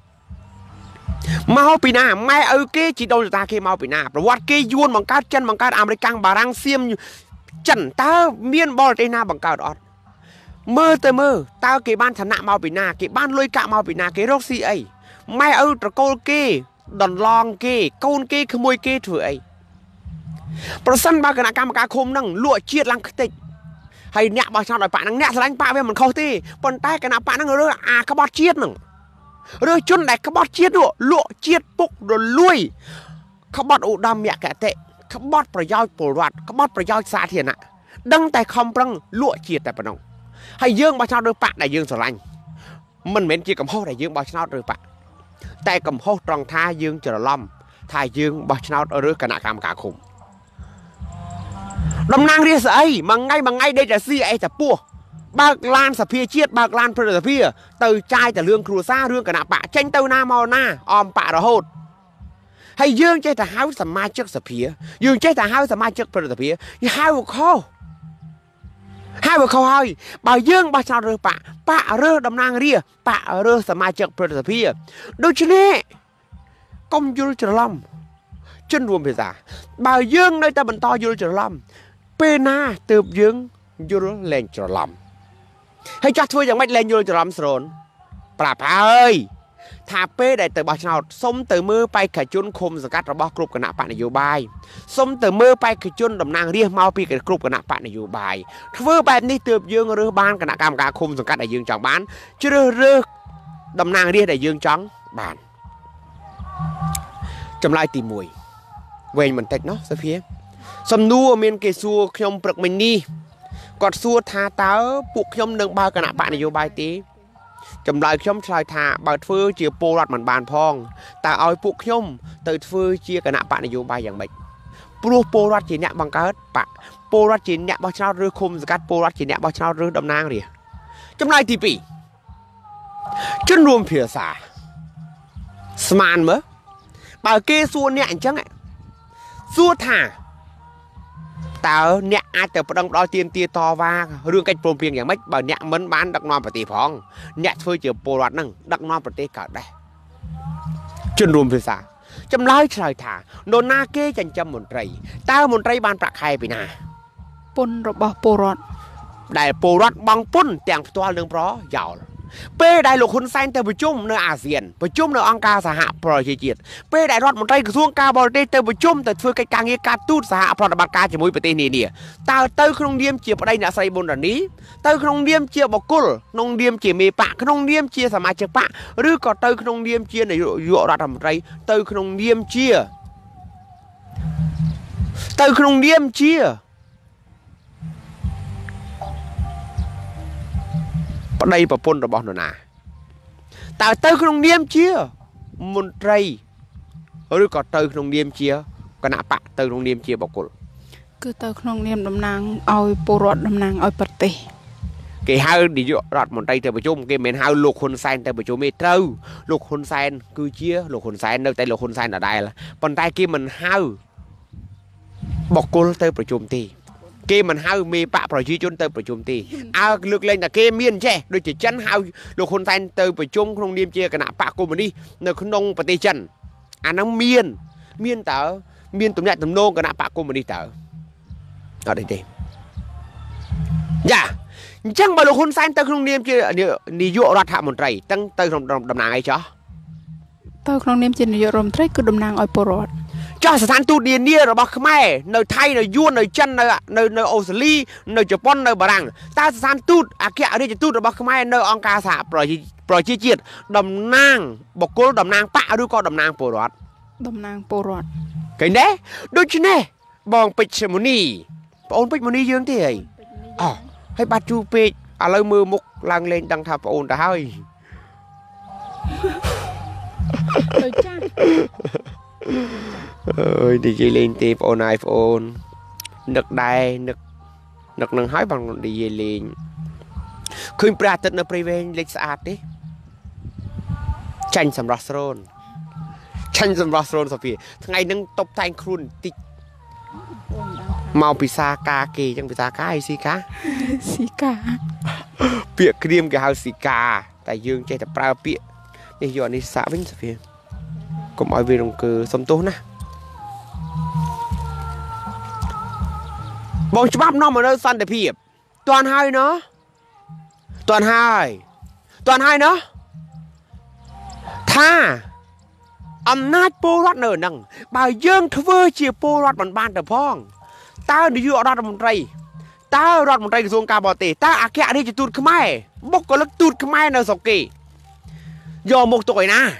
มาปีหน้าไม่เอาเกย์จีโดนตาเกย์มาปีหน้าประวัติเกย์ยวนบังการจันบังการอเมริกันบารังเซียมจันตาเมียนบอลเตน่าบังการออดเมื่อแต่เมื่อตาเกบ้านธนาเมาปีนาเกบ้านลอยกะเมาปีนาเกโรซีไอไม่เอาตะโกนเกดอนลองเกโกนเกขโมยเกถือไอประสันบางคณะกรรมการคุมนั่งลวดเชียดลังคติให้เนี่ยบางชาวหน่อยป่านั่งเนี่ยสลายป่าเว้ยมันเข้าที่ปนใต้คณะป่านั่งเรืออาขบอดเชียดนั่งเรือจนได้ขบอดเชียดด้วยลวดเชียดปุกโดนลุยขบอดอุดมเนี่ยแกเตะขบอดประยอยปวดขบอดประยอยสาเทียนอะดังแต่คำปรังลวดเชียดแต่ปนองให้ยื่งบาชนาเรือปะได้ยื่งสลายมันเหม็นจีกับห้องได้ยื่งบาชนาเรือปะแต่กับห้องตรองท้ายื่งจะล้อมท้ายื่งบาชนาเรือคณะกรรมการคุมดำนางเรียสไอมังไงมังไงได้แต่ซีไอแต่ปัวบากลานสเปียเชียดบากลานเพลสเปียเตยใจแต่เรื่องครัวซ่าเรื่องคณะปะเจนเตอหน้ามอหน้าออมปะระโหดให้ยื่งใจแต่ห้าวสมาชิกสเปียยื่งใจแต่ห้าวสมาชิกเพลสเปียห้าวข้อให้บุคคลให้บ่าวยื่งบ่าวชาวเรือปะปะเรือดำนางเรียปะเรือสมาชิกประเทศพี่โดยเฉพาะกรมยุทธจรลำจนรวมไปซะบ่าวยื่งในตะบันตอยุทธจรลำเป็นหน้าเติบยื่งยุทธแรงจรลำให้จัดช่วยอย่างไม่แรงยุทธจรลำสโลนปราบเอ้ยถ้าเป้ได้แต่บอชนาส้มเตอมือไปขจุนคมสกัดระบอบกรุบคณะปะนโยบายส้มเตอมือไปขจุนดำนางเรียกเมาปีกับกรุบคณะปะนโยบายทว่าแบบนี้เติบยืงเรือบ้านคณะกรรมการคุมสกัดได้ยืงจังบ้านจะเรือเรือดำนางเรียกได้ยืงจังบ้านจำลายตีมวยเวงมันเต็กเนาะสักเพียสำนัวเมียนเกซัวขยมปรกมินีกอดซัวทาเต้าปุกขยมหนึ่งบาคณะปะนโยบายตีจำลายขยมชายทาบาดฟื้นเจียโปรัดมันบานพองแต่เอาปุกขยมเติร์ดฟื้นเจียคณะปะนโยบายอย่างไรปลุกโปรัดจีเนี่ยบังเกิดปะโปรัดจีเนี่ยบอชนาเรือคุมสกัดโปรัดจีเนี่ยบอชนาเรือดำนางเรียจำลายตีปีจนรวมเพียสาสมานเมื่อปาเกซัวเนี่ยจังไงซัวทาแต่เนี่ยอาจจะประดังรอเตียนเตียต่อว่าเรื่องการโปรเพียงอย่างไม่บ่เนี่ยมันบ้านดักนอนปฏิพองเนี่ยช่วยเจอโปรวัดนั่งดักนอนปฏิกัดได้จนรวมภาษาจำลายชายถาโดนนาเก้จันจำมนตรีตามนตรีบ้านประใครไปนาปนระบอบโปรดได้โปรวัดบางปุ่นแต่งตัวเรื่องเพราะยาวเป้ได้หลกคนไซน์เตอร์ประชุมในอาเซียนประชุมในองค์การสหประชาชาติเป้ได้รอดมนตรีกระทรวงการบริการเตอร์ประชุมแต่เพื่อการเงียการตูดสหปฏิบัติการจมุยประเทศนี้เนี่ยตาเตอร์ขนมเดียมเจียบอะไรเนี่ยใส่บนดันนี้เตอร์ขนมเดียมเจียบกุลขนมเดียมเจียเมปะขนมเดียมเจียสมาชิกปะหรือก็เตอร์ขนมเดียมเจียในยุโรปมนตรีเตอร์ขนมเดียมเจียเตอร์ขนมเดียมเจียประเดี๋ยวประพนระบอบหนาแต่เตอร์ขนมเดียมเชียมนตรีหรือก็เตอร์ขนมเดียมเชียคณะปะเตอร์ขนมเดียมเชียบอกกูคือเตอร์ขนมเดียมดำนางเอาปูรดดำนางเอาปฏิเกี่ยฮาดิจรอดมนตรีเตอร์ประชุมเกี่ยเหม็นฮาลูกคนไซน์เตอร์ประชุมไม่เท่าลูกคนไซน์คือเชียลูกคนไซน์เนอแต่ลูกคนไซน์อะไรล่ะปนใต้เกี่ยมันฮาบอกกูเตอร์ประชุมทีเกมมันฮาวมีปะประชิจนเตอร์ประชุมตีเอาเลือกเล่นแต่เกมเมียนใช่โดยจะจันฮาวลูกคนไทยเตอร์ประชุมขนมเดียมเจียกันนะปะกูมันนี่ในขนมปฏิจันอันนั้นเมียนเมียนเตอร์เมียนตุ่มใหญ่ตุ่มโนกันนะปะกูมันนี่เตอร์เอาได้ดีย่าจังบาลูกคนไทยเตอร์ขนมเดียมเจียเนี่ยนิยมรัฐมนตรีตั้งเตอร์ขนมดำนางไอ้จ๊อเตอร์ขนมเดียมเจียนิยมรัฐมนตรีคือดำนางอ้อยปรด choสถานทูตเดียนี่เราบอกขมายในไทยในยวนในจันในในในออสเตรเลียในญี่ปุ่นในบรังแต่สถานทูตอาเกียอะไรจะทูตเราบอกขมายในองค์การสหประชาประชาชาติดำนางบอกกูดำนางปะหรือก็ดำนางโปรดดำนางโปรดกันเด้โดยเฉพาะบองปิชมุนีปอนปิชมุนียังที่ไหนอ๋อให้บัดจูปิชอะไรมือมุกลังเล่นดังทับปอนแต่ให้เลยจ้าเอ้ยดีเจลินตีโอนไอโฟนนึกได้นึกนึกนังหายบางดีเจลินคืนปราตัดในบริเวณเล็กสะอาดดิชันสำรับโซนชันสำรับโซนสฟีทั้งไงนั่งตบแต่งครุนติเมาพิซาคาเกจังพิซาคาไอซีกาซีกาเปียกครีมกับเฮาซีกาแต่ยืงใจแต่ปลาเปียนี่ย้อนนี่สาวิ่งสฟีก็มอยวีรงคือสมตูนะบองฉบับน้องมาเลยสันแต่พี่ตอนให้เนาะตอนให้ตอนให้เนาะถ้าอำนาจโปรดเนินนังบ่ายยื่งทว่าเชียโปรดมันบ้านแต่พ้องตาดิยูรัฐมนตรีตารัฐมนตรีกระทรวงการบริตาอาเกียนี่จะตูดขมายบกก็ลักตูดขมายในสกียอมมกตัวนะ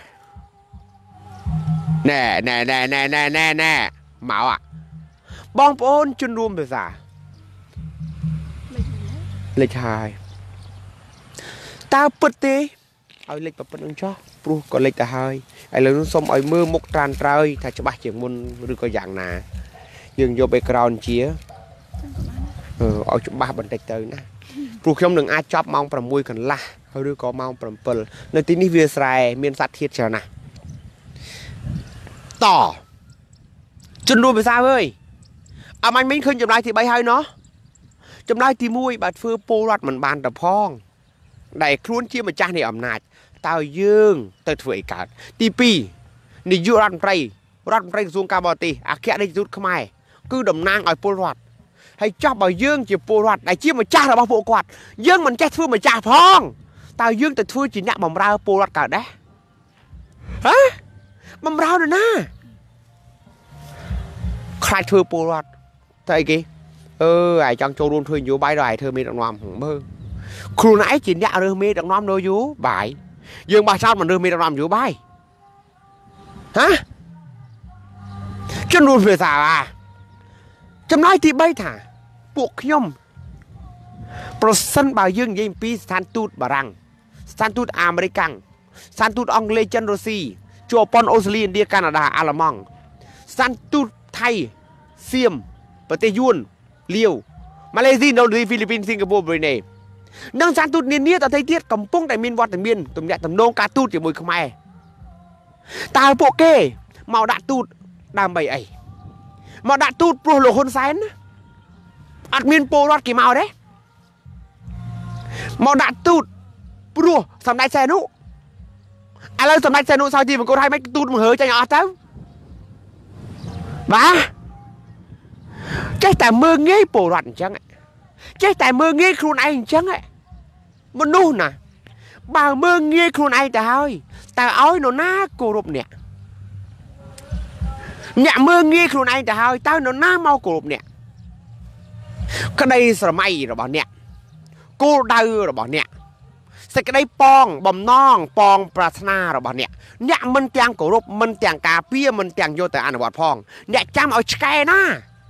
แน่แน่แน่แน่แน่แน่แน่เมาอ่ะบองปอนจนรวมภาษาเล็กชายตาปฏิเอาเล็กแบบเป็นอังชอบปลุกก็เล็กแต่หายไอ้เรื่องส้มไอ้มือมุกตรานเตยถ้าจะบ้าเฉียงมุนหรือก็อย่างนายังโยไปกราวน์เชียเออเอาจุบ้าบันเตยเตยนะปลุกช่วงหนึ่งอาจับมองประมุยกันละหรือก็มองประเปิลในที่นี้เวียสไรเมียนสัตว์เทียดเชียวนะต่อจนรวมไปซาเว้ยเอามันไม่ขึ้นจำไรที่ใบให้เนาะจำไรที่มุ้ยบัดฟื้นโปรัดมันบานแต่พ้องได้ครุนเชี่ยมาจ้าในอำนาจเต้ายืงเตยถวยกัดตีปีนี่ยุรันไรรันไรกระทรวงการบริอาเคียได้จุดขมายคือดำนางเอาโปรัดให้จับเอายืงเจียโปรัดได้เชี่ยมาจ้าเราบ้าโปกัดยืงมันแจ้ฟื้นมาจ้าพ้องตายยื่นแต่ทั่วจีน่ะบ่มราปูรัดเกิดได้ฮะบ่มราเลยนะใครทั่วปูรัดแต่ไอ้กี่เออไอ้จังโจรวมทั่วอยู่ใบดอยเธอมีดังนอมหงเบอร์ครูไหนจีน่ะเรือมีดังนอมโดยอยู่ใบยื่นบาชาติมันเรือมีดังนอมอยู่ใบฮะจนรู้เพื่อสาวะจำได้ที่ใบถ่าปวกย่อมโปรสันบ่าวยื่นยิงปีสถานทูตบารังสถานทูตอเมริกันสถานทูตอังกฤษจันโรซีจัวปอนออสเตรเลียอินเดียแคนาดาอาลมังสถานทูตไทยเซียมประเทศยุนเลียวมาเลเซียอินโดนีเซียฟิลิปปินส์สิงคโปร์บรูไนนังสถานทูตเนียนี้แต่ไทยเทียดกำปงแต่มินวัดแต่มินตุ่มใหญ่ตุ่มโนงการทูตจากมวยขมายตาพวกเก้เมาด่าทูตดามใบไอมาด่าตูดปลุกหลคนไซน์อัดมินโปรอดกี่เมาเด้มาด่าตูดปลุกสำนักแซนุอะไรสำนักแซนุสาวจีมันก็ไทยไม่ตูดมันเหยใจหยอดเต้าบ้าใจแต่เมืองงี้โปรอดจังใจแต่เมืองงี้ครูนายจังไงมันนู่นน่ะบ่าวเมืองงี้ครูนายแต่เฮ้ยแต่เอาหนูหน้าโกรบเนี่ยเนี่ยเมืองงี้ครูนายแต่เฮ้ยเต้าหนูหน้าเมากรุบเนี่ยก็ได้สมัยหรอบ่เนี่ยกูได้หรอบ่เนี่ยสักได้ปองบ่มน้องปองปราศนาหรอบ่เนี่ยเนี่ยมันแตงกรุบมันแตงกาเปียมันแตงโยแต่อันวัดพองเนี่ยจำเอาแก่หน้า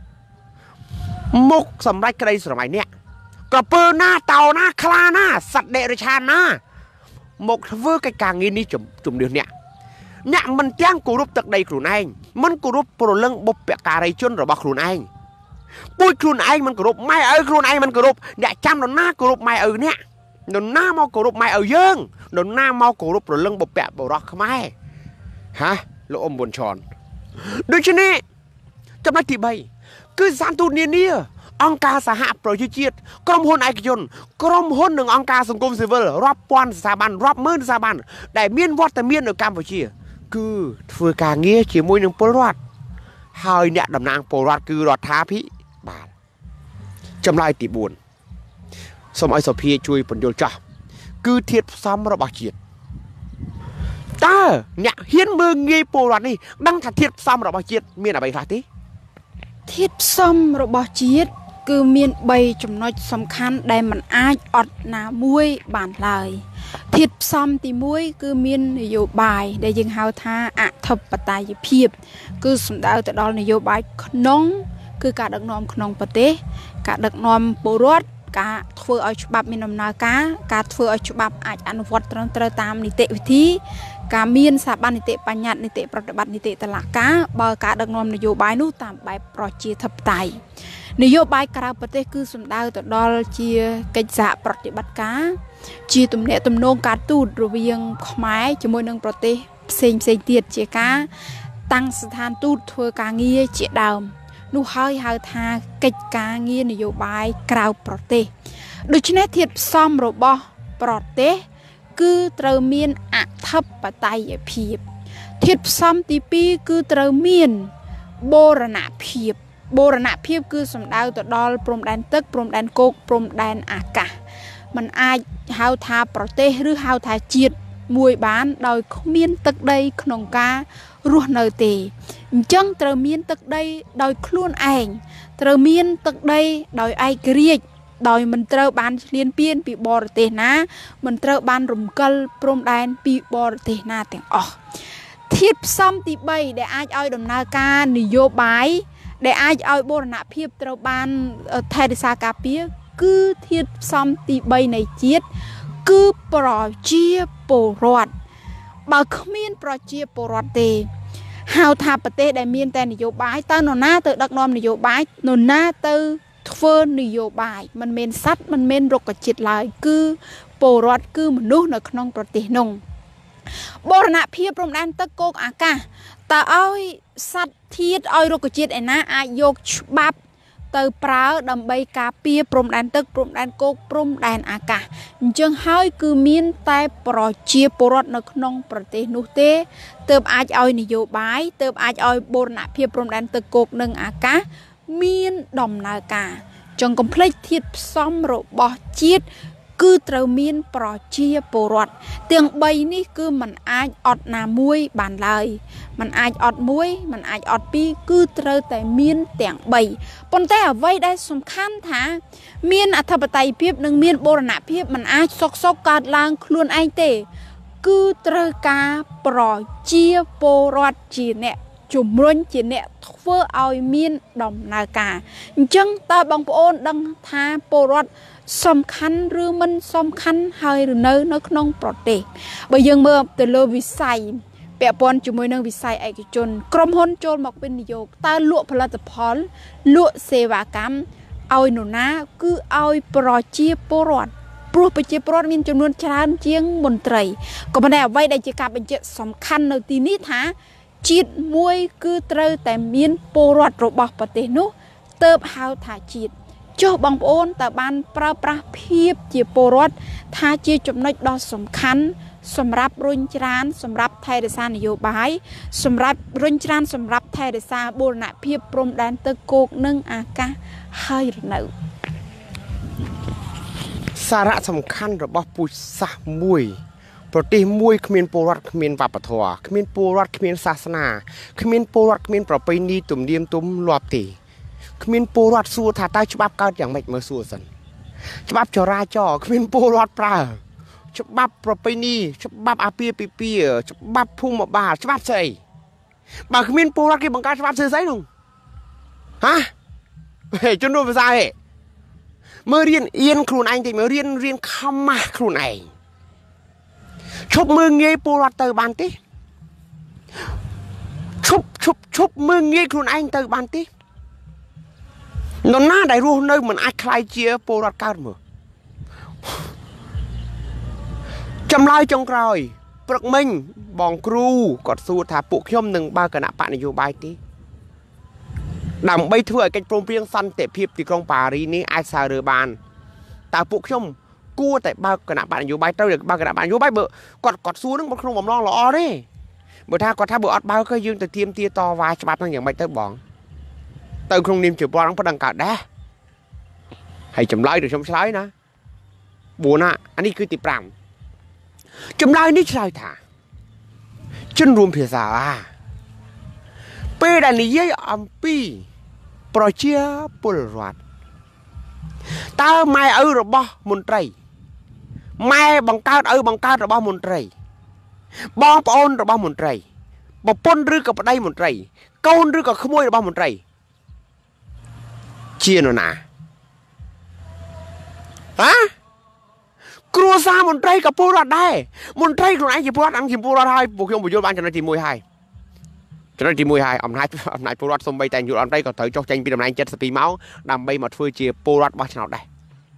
มุกสำไรก็ได้สมัยเนี่ยกระเปื้อหน้าเต่าหน้าคลาหน้าสัตว์เดรัจฉานหน้ามุกเวอร์กกางงี้นี่จุ่มจุ่มเดียวเนี่ยเนี่ยมันแจ้งกูรูปตักใดครูนายมันกูรูปโปรเรื่องบบเปกการจนหรือบ่ครูนายปุ้ยครูนายมันกูรูปไม่เออครูนายมันกูรูปเนี่ยจำโดนหน้ากูรูปไม่เออเนี่ยโดนหน้าเมากูรูปไม่เออเยื่องโดนหน้าเมากูรูปโปรเรื่องบบเปะบบรักไม่ฮะโลอมบนชอนโดยเฉพาะจำได้ที่ใบคือสารตูเนียเนี่ยองค์การสหประชาชาติกรมหุ่นไอกยนกรมหุ่นหนึ่งองค์การสังคมซิวิลรับปอนสถาบันรับมื่นสถาบันได้เมียนวัดแต่เมียนในกัมพูชีคือฝืนการเงี้ยchỉมวยหนึ่งโปรวัดหายเนี่ยดำนางโปรวัดคือรอดท้าพิบาลจำลายตีบุญสมัยสพีช่วยผลโยนจ่าคือเทียบซ้ำระบาดเฉียดตาเนี่ยเฮียนเมืองเงี้ยโปรวัดนี่ดังถัดเทียบซ้ำระบาดเฉียดเมียนอะไรครับที่เทียบซ้ำระบาดเฉียดคือเมียนใบจำนวนสำคัญได้มันอาจอดหนามวยบานลายเทียบซ้ำตีมวยคือเมียนนโยบายได้ยังหาท่าอัธปไตยเพียบคือสมดาวแต่ดอลนโยบายขนมคือการดักนอมขนมประเทศการดักนอมปุรสการធ្វើឲ្យច្បាប់មានដំណើរការការធ្វើឲ្យច្បាប់អាចអនុវត្តត្រឹមត្រូវតាមនីតិវិធីការមានស្ថាប័ននីតិបញ្ញត្តិនីតិប្រតិបត្តិនីតិតុលាការបើការដឹកនាំនយោបាយនោះតាមបែបប្រជាធិបតេយ្យនយោបាយក្រៅប្រទេសគឺសំដៅទៅដល់ជាកិច្ចសហប្រតិបត្តិការជាទំនាក់ទំនងការទូតរវាងខ្មែរជាមួយនឹងប្រទេសផ្សេងផ្សេងទៀតជាការតាំងស្ថានទូតធ្វើការងារជាដើមនោះហើយហៅថាកិច្ចការងារនយោបាយក្រៅប្រទេសដូច្នេះធាតុផ្សំរបស់ប្រទេសគឺត្រូវមានអធិបតេយ្យភាពធាតុផ្សំទីពីរគឺត្រូវមានបូរណភាពបូរណភាពគឺសំដៅទៅដល់ព្រំដែនទឹកព្រំដែនគោកព្រំដែនអាកាសมันអាចហៅថាប្រទេសឬហៅថាជាតិមួយបានដោយគ្មានទឹកដីក្នុងការរស់នៅទេអញ្ចឹងត្រូវមានទឹកដីដោយខ្លួនឯងត្រូវមានទឹកដីដោយឯករាជ្យដោយមិនត្រូវបានឈ្លានពានពីបរទេសណាមិនត្រូវបានរំកិលព្រំដែនពីបរទេសណាទាំងអស់ធាតុផ្សំទីបីដែលអាចឲ្យដំណើរការនយោបាយដែលអាចឲ្យបូរណភាពត្រូវបានថែរក្សាការពារគឺធាតុផ្សំទីបីនៃជាតិគឺប្រជាពលរដ្ឋបើគ្មានប្រជាពលរដ្ឋទេហៅថាប្រទេសដែលមានតែនយោបាយតើនរណាទៅដឹកនាំនយោបាយនរណាទៅធ្វើនយោបាយមិនមែនសត្វមិនមែនរុក្ខជាតិឡើយគឺពលរដ្ឋគឺមនុស្សនៅក្នុងប្រទេសនោះបូរណភាពព្រំដែនទឹកគោកអាកាសតើឲ្យសត្វធាតុឲ្យរុក្ខជាតិឯណាអាចយកច្បាប់ទៅប្រើដើម្បីការពារព្រំដែនទឹកព្រំដែនគោកព្រំដែនអាកាសអញ្ចឹងហើយគឺមានតែប្រជាពលរដ្ឋនៅក្នុងប្រទេសនោះទេទើបអាចឲ្យនយោបាយទើបអាចឲ្យបូរណភាពព្រំដែនទឹកគោកនិងអាកាសមានដំណើរការចង់កុំភ្លេចធាតុផ្សំរបស់ជាតិគឺត្រូវមានប្រជាពលរដ្ឋទាំងបីនេះគឺมันអាចអត់ណាមួយបានឡើយมันអាចអត់មួយมันអាចអត់ពីរគឺត្រូវតែមានទាំងបីប៉ុន្តែអ្វីដែលសំខាន់ថាមានអធិបតេយ្យភាពនិងមានបូរណភាពมันអាចសុកសុកកើតឡើងខ្លួនឯងទេគឺត្រូវការប្រជាពលរដ្ឋជាអ្នកជំរុញជាអ្នកធ្វើឲ្យមានដំណើរការអញ្ចឹងតើបងប្អូនដឹងថាពលរដ្ឋសំខាន់ឬមិនសំខាន់ហើយឬនៅនៅក្នុងប្រទេសបើយើងមើលទៅលើវិស័យពាក់ព័ន្ធជាមួយនឹងវិស័យឯកជនក្រុមហ៊ុនចូលមកវិនិយោគតើលក់ផលិតផលលក់សេវាកម្មឲ្យនរណាគឺឲ្យប្រជាពលរដ្ឋព្រោះប្រជាពលរដ្ឋមានចំនួនច្រើនជាងមន្ត្រីក៏ប៉ុន្តែអ្វីដែលជាការបញ្ជាក់សំខាន់នៅទីនេះថាជាតិមួយគឺត្រូវតែមានពលរដ្ឋរបស់ប្រទេសនោះទើបហៅថាជាតិចុះបងប្អូនតើបានប្រើប្រាស់ភាពជាពលរដ្ឋថាជាចំណុចដ៏សំខាន់សម្រាប់រុញច្រានសម្រាប់ថែរក្សានយោបាយសម្រាប់រុញច្រានសម្រាប់ថែរក្សាបូរណភាពព្រំដែនទឹកគោកនិងអាកាសហើយឬនៅសារៈសំខាន់របស់ពូជសាសន៍មួយប្រទេសមួយគ្មានពលរដ្ឋគ្មានវប្បធម៌គ្មានពលរដ្ឋគ្មានសាសនាគ្មានពលរដ្ឋគ្មានប្រពៃណីទំនៀមទម្លាប់ទេគ្មានពលរដ្ឋសួរថាតើច្បាប់កើតយ៉ាងម៉េចមើលសួរសិនច្បាប់ចរាចរណ៍គ្មានពលរដ្ឋប្រើច្បាប់ប្រពៃណីច្បាប់អាពាហ៍ពិពាហ៍ច្បាប់ភូមិបាលច្បាប់ស្អីបើគ្មានពលរដ្ឋគេបង្កើតច្បាប់ស្អីស្អីនោះហ៎ហេជនរួមភាសាហេមើលរៀនអៀនខ្លួនឯងតិចមើលរៀនរៀនខំម៉ាស់ខ្លួនឯងឈប់មើលងាយពលរដ្ឋទៅបានទេឈប់ឈប់ឈប់មើលងាយខ្លួនឯងទៅបានទេនរណាដែលរស់នៅមិនអាចខ្លាយជាពលរដ្ឋកើតមើលចម្លើយចុងក្រោយព្រឹកមិញបងគ្រូគាត់សួរថាពួកខ្ញុំនឹងបើកគណៈបកនយោបាយទេដើម្បីធ្វើឲ្យកិច្ចព្រមព្រៀងសន្តិភាពទីក្រុងប៉ារីនេះអាចសើរើបានតើពួកខ្ញុំគួរតែបើកគណៈបកនយោបាយត្រូវបើកគណៈបកនយោបាយបើគាត់គាត់សួរនឹងក្នុងបំណងល្អទេបើថាគាត់ថាបើអត់បើកគឺយើងទៅទៀមទាតវ៉ាច្បាប់ហ្នឹងយ៉ាងម៉េចទៅបងទៅក្នុងនាមជាពលរដ្ឋហ្នឹងប៉ណ្ដឹងកើតដែរហើយចម្លើយទៅខ្ញុំឆ្លើយណាបួនណាអានេះគឺទីប្រាំចម្លើយនេះឆ្លើយថាជនរួមភាសាពេលដែលនិយាយអំពីប្រជាពលរដ្ឋតើម៉ែឪរបស់មន្ត្រីម៉ែបង្កើតឪបង្កើតរបស់មន្ត្រីបងប្អូនរបស់មន្ត្រីប្រពន្ធឬក៏ប្តីមន្ត្រីកូនឬក៏ក្មួយរបស់មន្ត្រីជានរណាហ៎គ្រួសារមន្ត្រីក៏ពលរដ្ឋដែរមន្ត្រីខ្លួនឯងជាពលរដ្ឋអង្គជាពលរដ្ឋហើយពួកខ្ញុំបញ្យល់បានចំណុចទីមួយហើយចំណុចទីមួយហើយអំណាចអំណាចពលរដ្ឋសំបីតែយុទ្ធអន្តរក៏ត្រូវចុះចេញពីតំណែងเจ็ดสิบពីរម៉ោងដើម្បីមកធ្វើជាពលរដ្ឋបោះឆ្នោតដែរ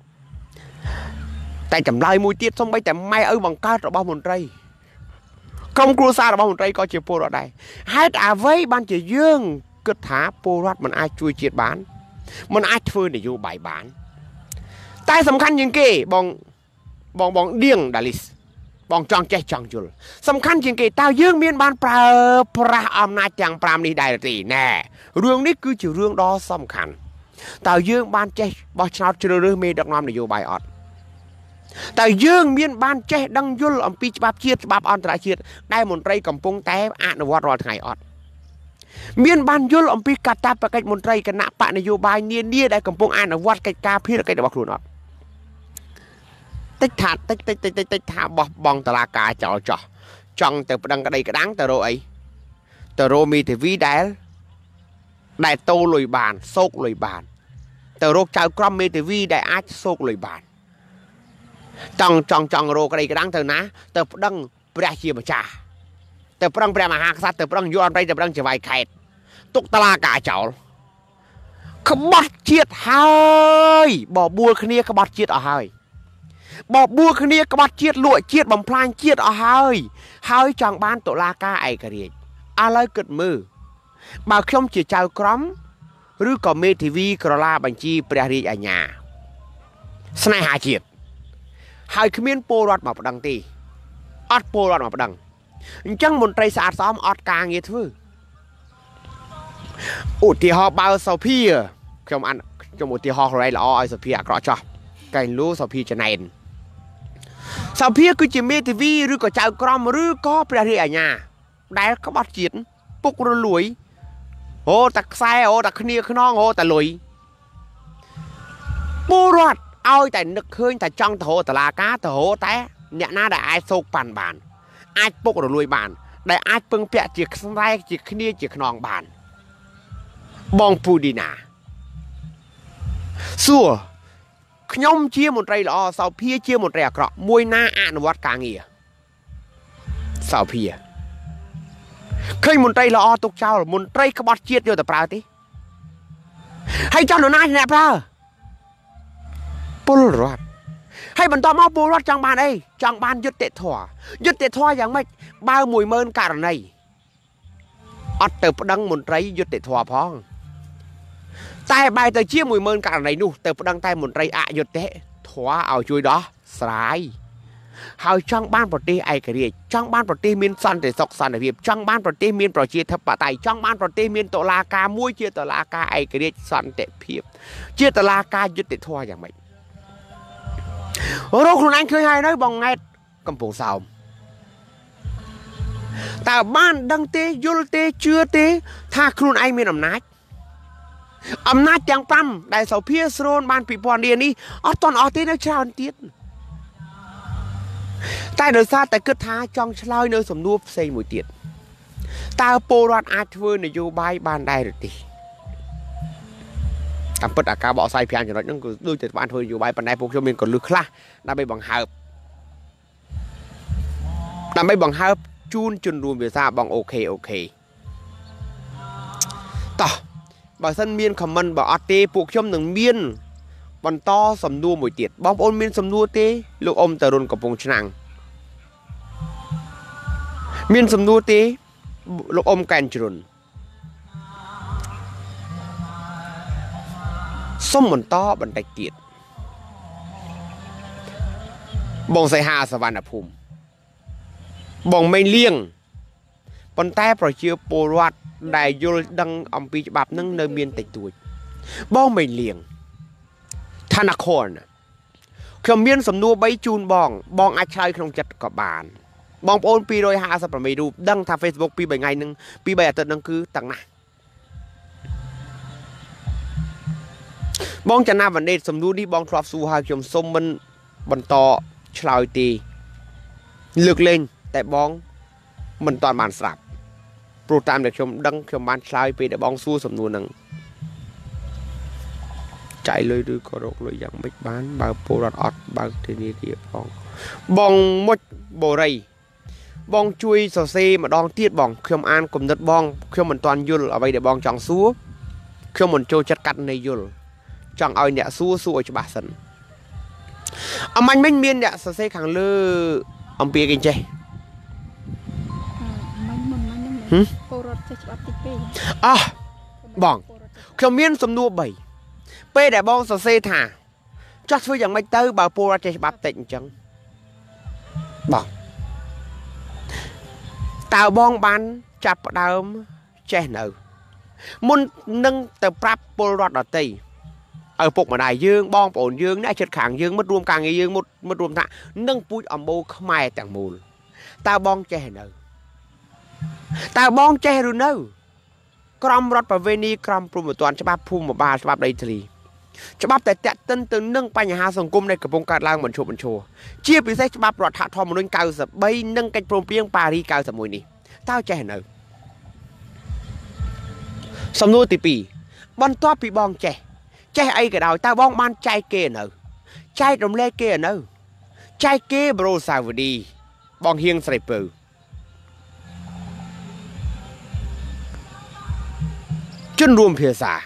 តែចម្លើយមួយទៀតសំបីតែម៉ែឪបង្កើតរបស់មន្ត្រីក្រុមគ្រួសាររបស់មន្ត្រីក៏ជាពលរដ្ឋដែរហេតុអ្វីបានជាយើងគិតថាពលរដ្ឋមិនអាចជួយជាតិបានមិនអាចធ្វើនយោបាយបានតែសំខាន់ជាងគេបងបងបងឌៀងដាលីសបងចង់ចេះចង់យល់សំខាន់ជាងគេតើយើងមានបានប្រើប្រាស់អំណាចទាំងប្រាំនេះដែរទេណែរឿងនេះគឺជារឿងដ៏សំខាន់តើយើងបានចេះបោះឆ្នោតជ្រើសរើសមេដឹកនាំនយោបាយអត់តើយើងមានបានចេះដឹងយល់អំពីច្បាប់ជាតិច្បាប់អន្តរជាតិដែលមន្ត្រីកំពុងតែអនុវត្តរាល់ថ្ងៃអត់មានបានយល់អំពីកាតព្វកិច្ចមន្ត្រីគណៈបកនយោបាយនានាដែលកំពុងអនុវត្តកិច្ចការភារកិច្ចរបស់ខ្លួនអត់តិចថាតិចតិចតិចតិចថាបោះបង់តឡាការចោលចោះចង់ទៅប្តឹងក្តីក្តាំងទៅរកអីទៅរកមីធីវីដែលដែលតូលុយបានសោកលុយបានទៅរកចៅក្រមមេធីវីដែលអាចសោកលុយបានចង់ចង់ចង់រកក្តីក្តាំងទៅណាទៅប្តឹងព្រះជាម្ចាស់ទៅប្តឹងព្រះមហាក្សត្រទៅប្តឹងយុអន្តរទៅប្តឹងចៅវាយខេតទុកតឡាការចោលក្បត់ជាតិហើយបបួលគ្នាក្បត់ជាតិអស់ហើយបបួលគ្នាក្បត់ជាតិលក់ជាតិបំផ្លាញជាតិអស់ហើយហើយចង់បានតុលាការឯករាជ្យឥឡូវគិតមើលបើខ្ញុំជាចៅក្រមឬក៏មេធាវីក្រឡាបញ្ជីព្រះរាជអាជ្ញាស្នេហាជាតិហើយគ្មានពលរដ្ឋមកប្តឹងទេអត់ពលរដ្ឋមកប្តឹងអញ្ចឹងមន្ត្រីស្អាតស្អំអត់ការងារធ្វើឧទាហរណ៍បើសូភីខ្ញុំអានខ្ញុំឧទាហរណ៍ខ្លួនឯងល្អឲ្យសូភីអាក្រក់ចោះកែងលូសូភីចំណែនสาวเพียคือจิเมทีวีหรือก็เจ้ากรอมหรือก็ประเทศญาได้ก็บัดจีนปุกรลุยโอ้ตักไซโอ้ตักเนียขน้องโอ้แต่ลุยปูรอดเอาแต่นึกเคยแต่จังโถแต่ลากาแต่โหแต่เนี่ยน่าได้ไอ้โศกปั่นบานไอ้ปุกรลุยบานได้ไอ้เปิงเปียจีกสไลจีกเนียจีกนองบานบองปูดีนาสัวขยมเชี่ยมนตรีละอสาวเพียเชี่ยมนตรีกระมวยหน้าอ่านวัดกางเงียสาวเพียเคยมนตรีละอตุกเจ้ามนตรีขบเชียดโยแต่ปลาติให้เจ้าหน้าที่แนบปลาปุลรอดให้บรรดามาปุลรอดจังบานเอ้จังบานยึดเตะถั่วยึดเตะถั่วอย่างไม่บ้ามวยเมินการในอัดเติบดังมนตรียึดเตะถั่วพ้องแต่ใบแต่เชี่ยมวยเมินการในนู่เติบดังแต่มนตรีอะยึดเตะถั่วเอาช่วยดอสายเฮาจังบ้านปฏิไอกระเดียจังบ้านปฏิมีนสันแต่ศกสันแต่เพียบจังบ้านปฏิมีนปรเชียทับปะไตจังบ้านปฏิมีนตลากามวยเชียตลากาไอกระเดียสันแต่เพียบเชียตลากายึดเตะถั่วอย่างไรโรคคุณอันเคยให้น้อยบองไงกำปงสาวแต่บ้านดังเตยุลเตเชื่อเตถ้าคุณไอมีอำนาจอำนาจยังปั้มได้เสาเพียสโรนบ้านปีพรเดียนี้อ๋อตอนออกเตนชาวเตียนใต้เดือดซาแต่กึศท้าจองชลอยเนื้อสมนูบเซมวยเตียนตาโปรอนอาร์ทเวอร์ในโยบายบ้านได้หรือตีตามเปิดอากาศบอกใส่เพียงอย่างน้อยนั่นก็ดูจากบ้านเธออยู่ใบปันไดพวกชมเองก็ลึกคล้าน่าไปบังเฮิบน่าไปบังเฮิบจูนจุนรวมเบียซ่าบังโอเคโอเคต่อบางสันเมียนคำมันบอกอาเต้พวกชมหนึ่งเมียนบันต่อสำนัวมวยเตียดบางโอนเมียนสำนัวเต้ลูกอมแต่รุนกับปงชนังเมียนสำนัวเต้ลูกอมแกนจุนส้มมันต้อบันไดเกียรติบองใส่หาสวรรค์ภูมิบองไม่เลี้ยงปนแต่ปล่อยเชื้อโปรวัดได้โยดังอมปีฉบับนั่งเนเมียนติดตัวบองไม่เลี้ยงธนาคารขมเมียนสำนัวใบจูนบองบองอาชัยขนมจัดกับบานบองโอนปีโดยหาสปรไม่ดูดังทางเฟซบุ๊กปีใบไงนึงปีใบอัตนั่งคือต่างหน้าบองจะน่าวันเดชสมดูที่บองทรอฟซูฮาชมส้มมันบรรทอชลอยตีเลือกเล่นแต่บองมันตอนบานสับโปรตามเด็กชมดังชมบานชลอยไปแต่บองสู้สมนูนังใจเลยดูกระโดดเลยอย่างไม่บ้านบางโปรดอดบางทีนี้ที่บองบองมดโบไรบองช่วยโซเซมาดองเทียดบองชมอ่านกลุ่มนัดบองชมมันตอนยุลเอาไปเดี๋ยวบองจังสู้ชมมันโจจัดกันในยุลจังเอาเนี่ยสู้สู้จะบาสันเอามันไม่เมียนเนี่ยเซ่ขังเลืออมเปียกินเจอ่ะบองเขาเมียนสมนัวใบเป้แต่บองเซ่ถ่าจัดฟื้นอย่างไม่เตอร์บ่าวโปรเจบับติงจังบองตาบองบันจับดาวเจนเออมุนนึ่งแต่ปรับโปรดอตีเออปกมาได้ยืงบองปนยืงได้เฉิดขางยืงมัดรวมกลางยืงมัดมัดรวมท่านึ่งปุยอมโบขมายแต่งมูลตาบองเจนเออตาบองเจรุนเออกรมรถประเวณีกรมปรุงตัวฉบับภูมิบาฉบับไดทรีฉบับแต่แต่ตึ้งตึ้งนึ่งปัญหาสังคมในกระบวนการล่างเหมือนโชว์เหมือนโชว์เชี่ยปีเสฉบับรถถักทอมนุนเก่าสับใบนึ่งกันปรุงเปียงปารีเก่าสับมวยนี่เต้าเจนเออสำนวนตีปีบอลตัวปีบองเจใจไอ้กระดาวตาบ้องมันใจเกนเออใจตรงเล่เกนเออใจเกบโรซาวดีบองเฮียงใส่ปืนจนรวมเพียสา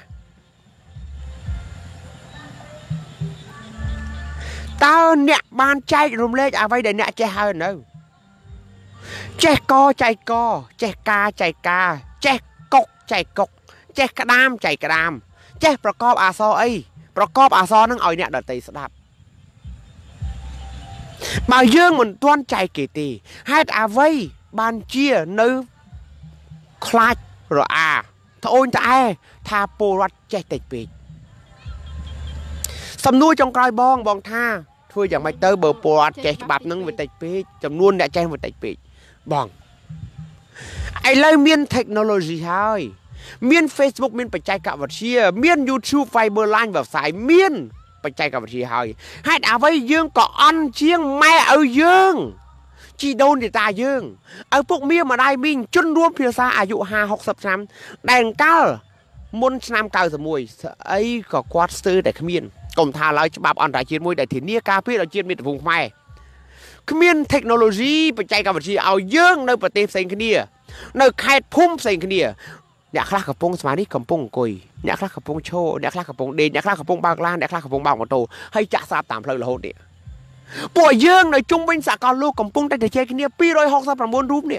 ตาเนี่ยบ้านใจตรงเล่เอาไว้เดี๋ยวเนี่ยใจเฮาเนอใจกอใจกอใจกาใจกาใจกกใจกกใจกระดามใจกระดามเจ้ประกอบอาซอไอประกอบอาซอนั่งเอาเนี่ยเดินตีสดับมาเยื่อมันต้วนใจเกตีให้อาไว้บานเชียนื้อคลาดหรออาถ้าโอนจะไอทาโปรัดใจติดปีสำนูจงกลายบองบองท่าធ្វើយ៉ាងម៉េចទៅបើពលរដ្ឋចេះច្បាប់ហ្នឹងវាតិចពេកចំនួនអ្នកចេះវាតិចពេកបងឥឡូវមាន technology ហើយមាន Facebook មានបច្ចេកវិទ្យាមាន YouTube Fiber Line វ៉ាសាយមានបច្ចេកវិទ្យាហើយហេតុអ្វីយើងក៏អន់ជាងម៉ែឪយើងជីដូនតាយើងឪពុកមាម្ដាយមីងជនរួមភាសាអាយុห้า หกสิบឆ្នាំដែលអង្កលមុនឆ្នាំเก้าสิบเอ็ดស្អីក៏គាត់ស្ទើរតែគ្មានកុំថាឡើយច្បាប់អន្តរជាតិមួយដែលធានាការពារដល់ជាតិមាតុភូមិខ្មែរគ្មាន technology បច្ចេកវិទ្យាឲ្យយើងនៅប្រទេសផ្សេងគ្នានៅខេត្តភូមិផ្សេងគ្នាអ្នកខ្លះកំពុងស្មាននេះកំពុងអង្គុយអ្នកខ្លះកំពុងឈរអ្នកខ្លះកំពុងដេកអ្នកខ្លះកំពុងបើកឡានអ្នកខ្លះកំពុងបើកម៉ូតូហើយចាក់ស្រាប់តាមផ្លូវរហូតនេះពួកយើងនៅជុំវិញសហគមន៍លោកកំពុងតែជជែកគ្នាពីររយหกสิบเก้าរូបនេះ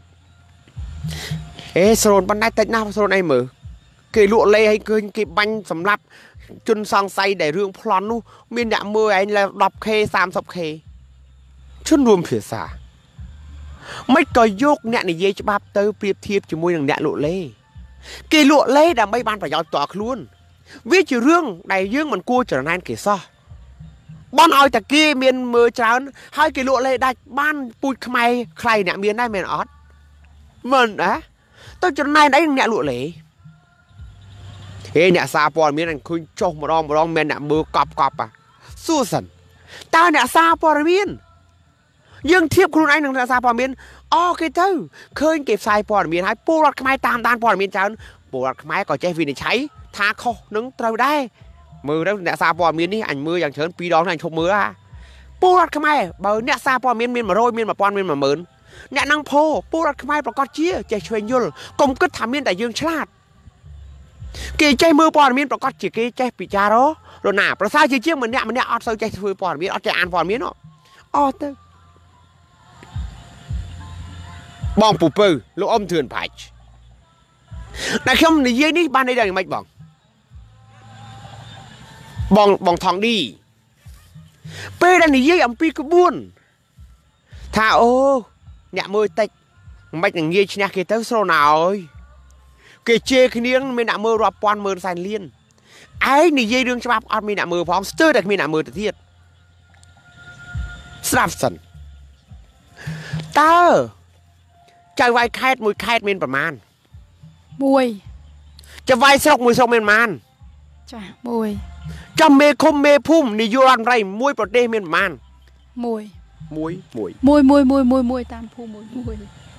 អេស្រោនបណ្ដៃតិចណាស់ស្រោនអីមើលគេលក់លេឲ្យឃើញគេបាញ់សម្លាប់ជនសង្ស័យដែលរឿងប្លន់នោះមានអ្នកមើលឯងឡើង ដប់ខេ សាមសិបខេ ជនរួមភាសាមិនក៏យកអ្នកនិយាយច្បាប់ទៅប្រៀបធៀបជាមួយនឹងអ្នកលក់លេគេលក់លេដើម្បីបានប្រយោជន៍ផ្ទាល់ខ្លួនវាជារឿងដែលយើងមិនគួរច្រណែនគេសោះបនឲ្យតាគេមានមើលច្រើនហើយគេលក់លេដាច់បានពូជខ្មែរខ្លៃអ្នកមានដែរមែនអត់មិនណាទៅច្រណែនអីនឹងអ្នកលក់លេហេអ្នកសារព័ត៌មានអញឃើញចុះម្ដងម្ដងមានអ្នកមើលកប់កប់អាសួរសិនតើអ្នកសារព័ត៌មានយើងធៀបខ្លួនឯងនឹងអ្នកសារព័ត៌មានអូគេទៅឃើញគេផ្សាយព័ត៌មានហើយពលរដ្ឋខ្មែរតាមដានព័ត៌មានច្រើនពលរដ្ឋខ្មែរក៏ចេះវិនិច្ឆ័យថាខុសនឹងត្រូវដែរមើលទៅអ្នកសារព័ត៌មាននេះអញមើលយ៉ាងច្រើនពីរដងហើយអញឈប់មើលហ่าពលរដ្ឋខ្មែរបើអ្នកសារព័ត៌មានមាន100មាន1000មាន10000អ្នកនឹងផោពលរដ្ឋខ្មែរប្រកាសជាចេះឆ្វេងយល់កុំគិតថាមានតែយើងឆ្លាតគេចេះមើលព័ត៌មានប្រកាសជាគេចេះពិចារណាប្រសើរជាជាងម្នាក់ម្នាក់អត់សូវចេះធ្វើព័ត៌មានអត់ចេះអានព័ត៌មានអត់ទៅបងពូពៅលោកអ៊ំធឿនផាច់តែខ្ញុំនិយាយនេះបានន័យថាយ៉ាងម៉េចបងបងបងថងឌីពេលដែលនិយាយអំពីក្បួនថាអូអ្នកមើលតិចមិននឹងងាយឈ្នះគេទៅស្រោណអើយគេជេរគ្នាមានអ្នកមើលរាប់ពាន់ម៉ឺនសែនលានឯងនិយាយរឿងច្បាប់អត់មានអ្នកមើលផងស្ទើរតែគ្មានអ្នកមើលទៅទៀតស្ដាប់សិនតើចៅវាយខេតមួយខេតមានប្រមាណមួយចៅវាយស្រុកមួយស្រុកមានប្រមាណចាមួយចំមេឃុំមេភូមិនាយករដ្ឋមន្ត្រីមួយប្រទេសមានប្រមាណមួយមួយមួយមួយមួយមួយមួយមួយតាមភូមិមួយមួយ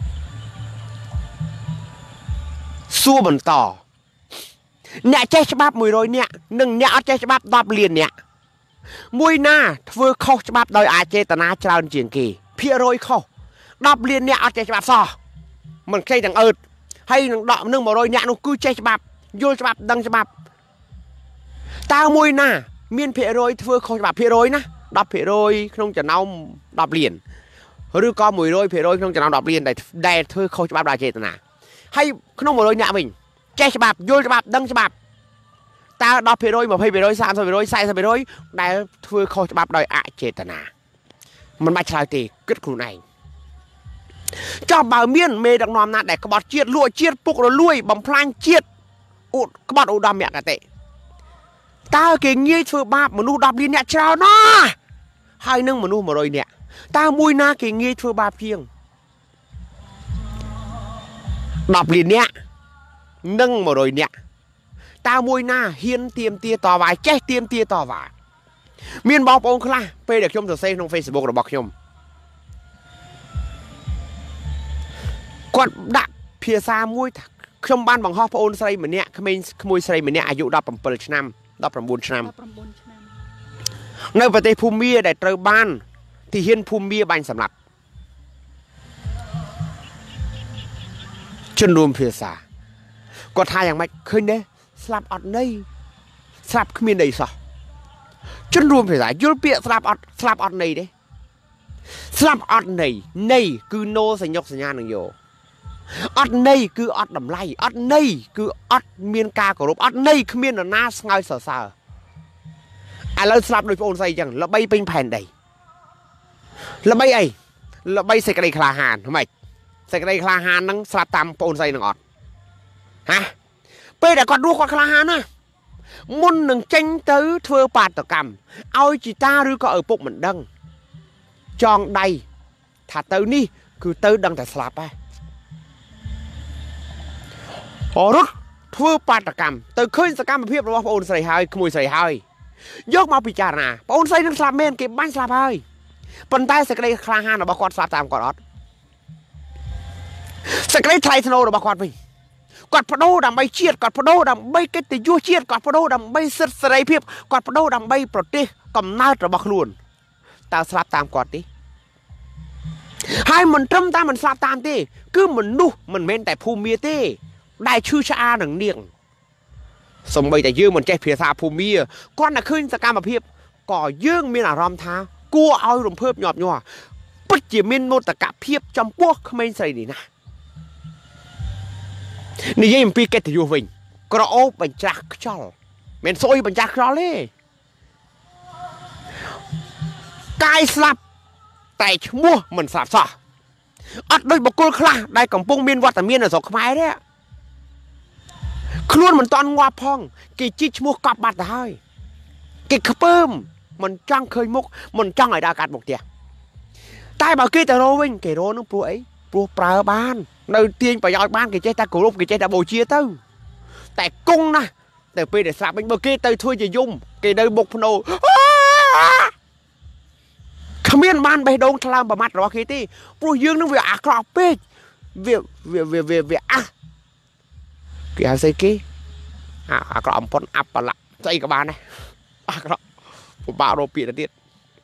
សួរបន្តអ្នកចេះច្បាប់មួយរយនាក់និងអ្នកអត់ចេះច្បាប់ដប់លាននាក់មួយណាធ្វើខុសច្បាប់ដោយអចេតនាច្រើនជាងគេភាគរយខុសដប់លានអ្នកអត់ចេះច្បាប់សោះមិនខ្ចីទាំងអើតហើយនឹងដកនឹង100នាក់នោះគឺចេះច្បាប់យល់ច្បាប់ដឹងច្បាប់តើមួយណាមានភាគរយធ្វើខុសច្បាប់ភាគរយណាដប់ភាគរយក្នុងចំណោមដប់លានឬក៏មួយរយភាគរយក្នុងចំណោមដប់លានដែលដែលធ្វើខុសច្បាប់ដោយអចេតនាហើយក្នុង100នាក់វិញចេះច្បាប់យល់ច្បាប់ដឹងច្បាប់តើដប់ភាគរយ20%ភាគរយ30%ភាគរយ40%ភាគរយដែលធ្វើខុសច្បាប់ដោយអចេតនាមិនបាច់ឆ្លើយទេគិតខ្លួនឯងចុះបើមានមេដឹកនាំណាដែលក្បត់ជាតិលួចជាតិពុករលួយបំផ្លាញជាតិឧក្បត់ឧត្តមគតិតើគេងាយធ្វើបាបមនុស្សដប់លានអ្នកច្រើនណាស់ហើយនឹងមនុស្ស100នាក់តើមួយណាគេងាយធ្វើបាបជាងដប់លាននាក់និង100នាក់តើមួយណាហ៊ានទៀមទាតវ៉ាចេះទៀមទាតវ៉ាមានបងប្អូនខ្លះពេលដែលខ្ញុំសរសេរក្នុង Facebook របស់ខ្ញុំគាត់ដាក់ភាសាមួយខ្ញុំបានបង្ហោះប្អូនស្រីម្នាក់ក្មេងក្មួយស្រីម្នាក់អាយុ17ឆ្នាំ19ឆ្នាំនៅប្រទេសភូមាដែលត្រូវបានទីហ៊ានភូមាបាញ់សម្លាប់ជនរួមភាសាគាត់ថាយ៉ាងម៉េចឃើញទេស្លាប់អត់ន័យស្លាប់គ្មានន័យសោះជនរួមភាសាយល់ពាក្យស្លាប់អត់ស្លាប់អត់ន័យទេស្លាប់អត់ន័យន័យគឺណូសញ្ញុកសញ្ញានឹងយោអត់ន័យគឺអត់តម្លៃអត់ន័យគឺអត់មានការគោរពអត់ន័យគ្មាននរណាស្ងើចសរសើរឥឡូវស្លាប់ដោយប្អូនស្រីអញ្ចឹងល្បីពេញផែនដីល្បីអីល្បីសេចក្តីក្លាហានហ្មងសេចក្តីក្លាហានហ្នឹងស្លាប់តាមប្អូនស្រីនឹងអត់ហ៎ពេលដែលគាត់រស់គាត់ក្លាហានណាមុននឹងចេញទៅធ្វើបាតកម្មឲ្យជីតាឬក៏ឪពុកមិនដឹងចងដៃថាទៅនេះគឺទៅដឹងតែស្លាប់ហើយរត់ធ្វើបាតកម្មទៅឃើញសកម្មភាពរបស់បងអូនស្រីហើយក្មួយស្រីហើយយកមកពិចារណាបងអូនស្រីនឹងស្លាប់មែនគេបាញ់ស្លាប់ហើយប៉ុន្តែសេចក្តីក្លាហានរបស់គាត់ស្លាប់តាមគាត់អត់សេចក្តីថ្លៃថ្នូររបស់គាត់វិញគាត់បដូរដើម្បីជាតិគាត់បដូរដើម្បីកិត្តិយសជាតិគាត់បដូរដើម្បីសិទ្ធិសេរីភាពគាត់បដូរដើម្បីប្រទេសកំណើតរបស់ខ្លួនតើស្លាប់តាមគាត់ទេហើយមិនត្រឹមតែមិនស្លាប់តាមទេគឺមនុស្សមិនមែនតែភូមិមាទេដែលឈឺឆ្អាលនឹងនាងសំបីតែយើងមិនចេះភាសាភូមិមាគាត់តែឃើញសកម្មភាពក៏យើងមានអារម្មណ៍ថាគួរឲ្យរំភើបញាប់ញ័រពិតជាមានមោទកភាពចំពោះក្មេងស្រីនេះណានិយាយអំពីកិត្តិយសវិញក្រអូបបញ្ច្រាស់ខ្យល់មិនស្អុយបញ្ច្រាស់ខ្យល់ទេកាយស្លាប់តែឈ្មោះមិនស្លាប់សោះអត់ដូចបុគ្គលខ្លះដែលកំពុងមានវត្តមាននៅស្រុកខ្មែរទេខ្លួនមិនតន់ងាប់ផងគេជីកឈ្មោះកប់បាត់ទៅហើយគេខ្ពើមមិនចង់ឃើញមុខមិនចង់ឲ្យដើរកាត់មុខផ្ទះតែបើគេទៅរោវិញគេរោនឹងព្រោះអីព្រោះប្រើបាននៅទាញប្រយោជន៍បានគេចេះតែគោរពគេចេះតែបូជាទៅតែគង់ណាស់តែពេលដែលស្លាប់វិញបើគេទៅធ្វើជាយំគេនៅមុខភ្នោគ្មានបានបេះដូងថ្លើមប្រមាត់របស់គេទេព្រោះយើងនឹងវាអាក្រក់ពេកវាវាវាវាវាអះគេហៅស្អីគេអាក្រក់អំប៉ុនអាប់ប្រឡាក់ស្អីក៏បានដែរអាក្រក់ពិបាករកពាក្យទៅទៀត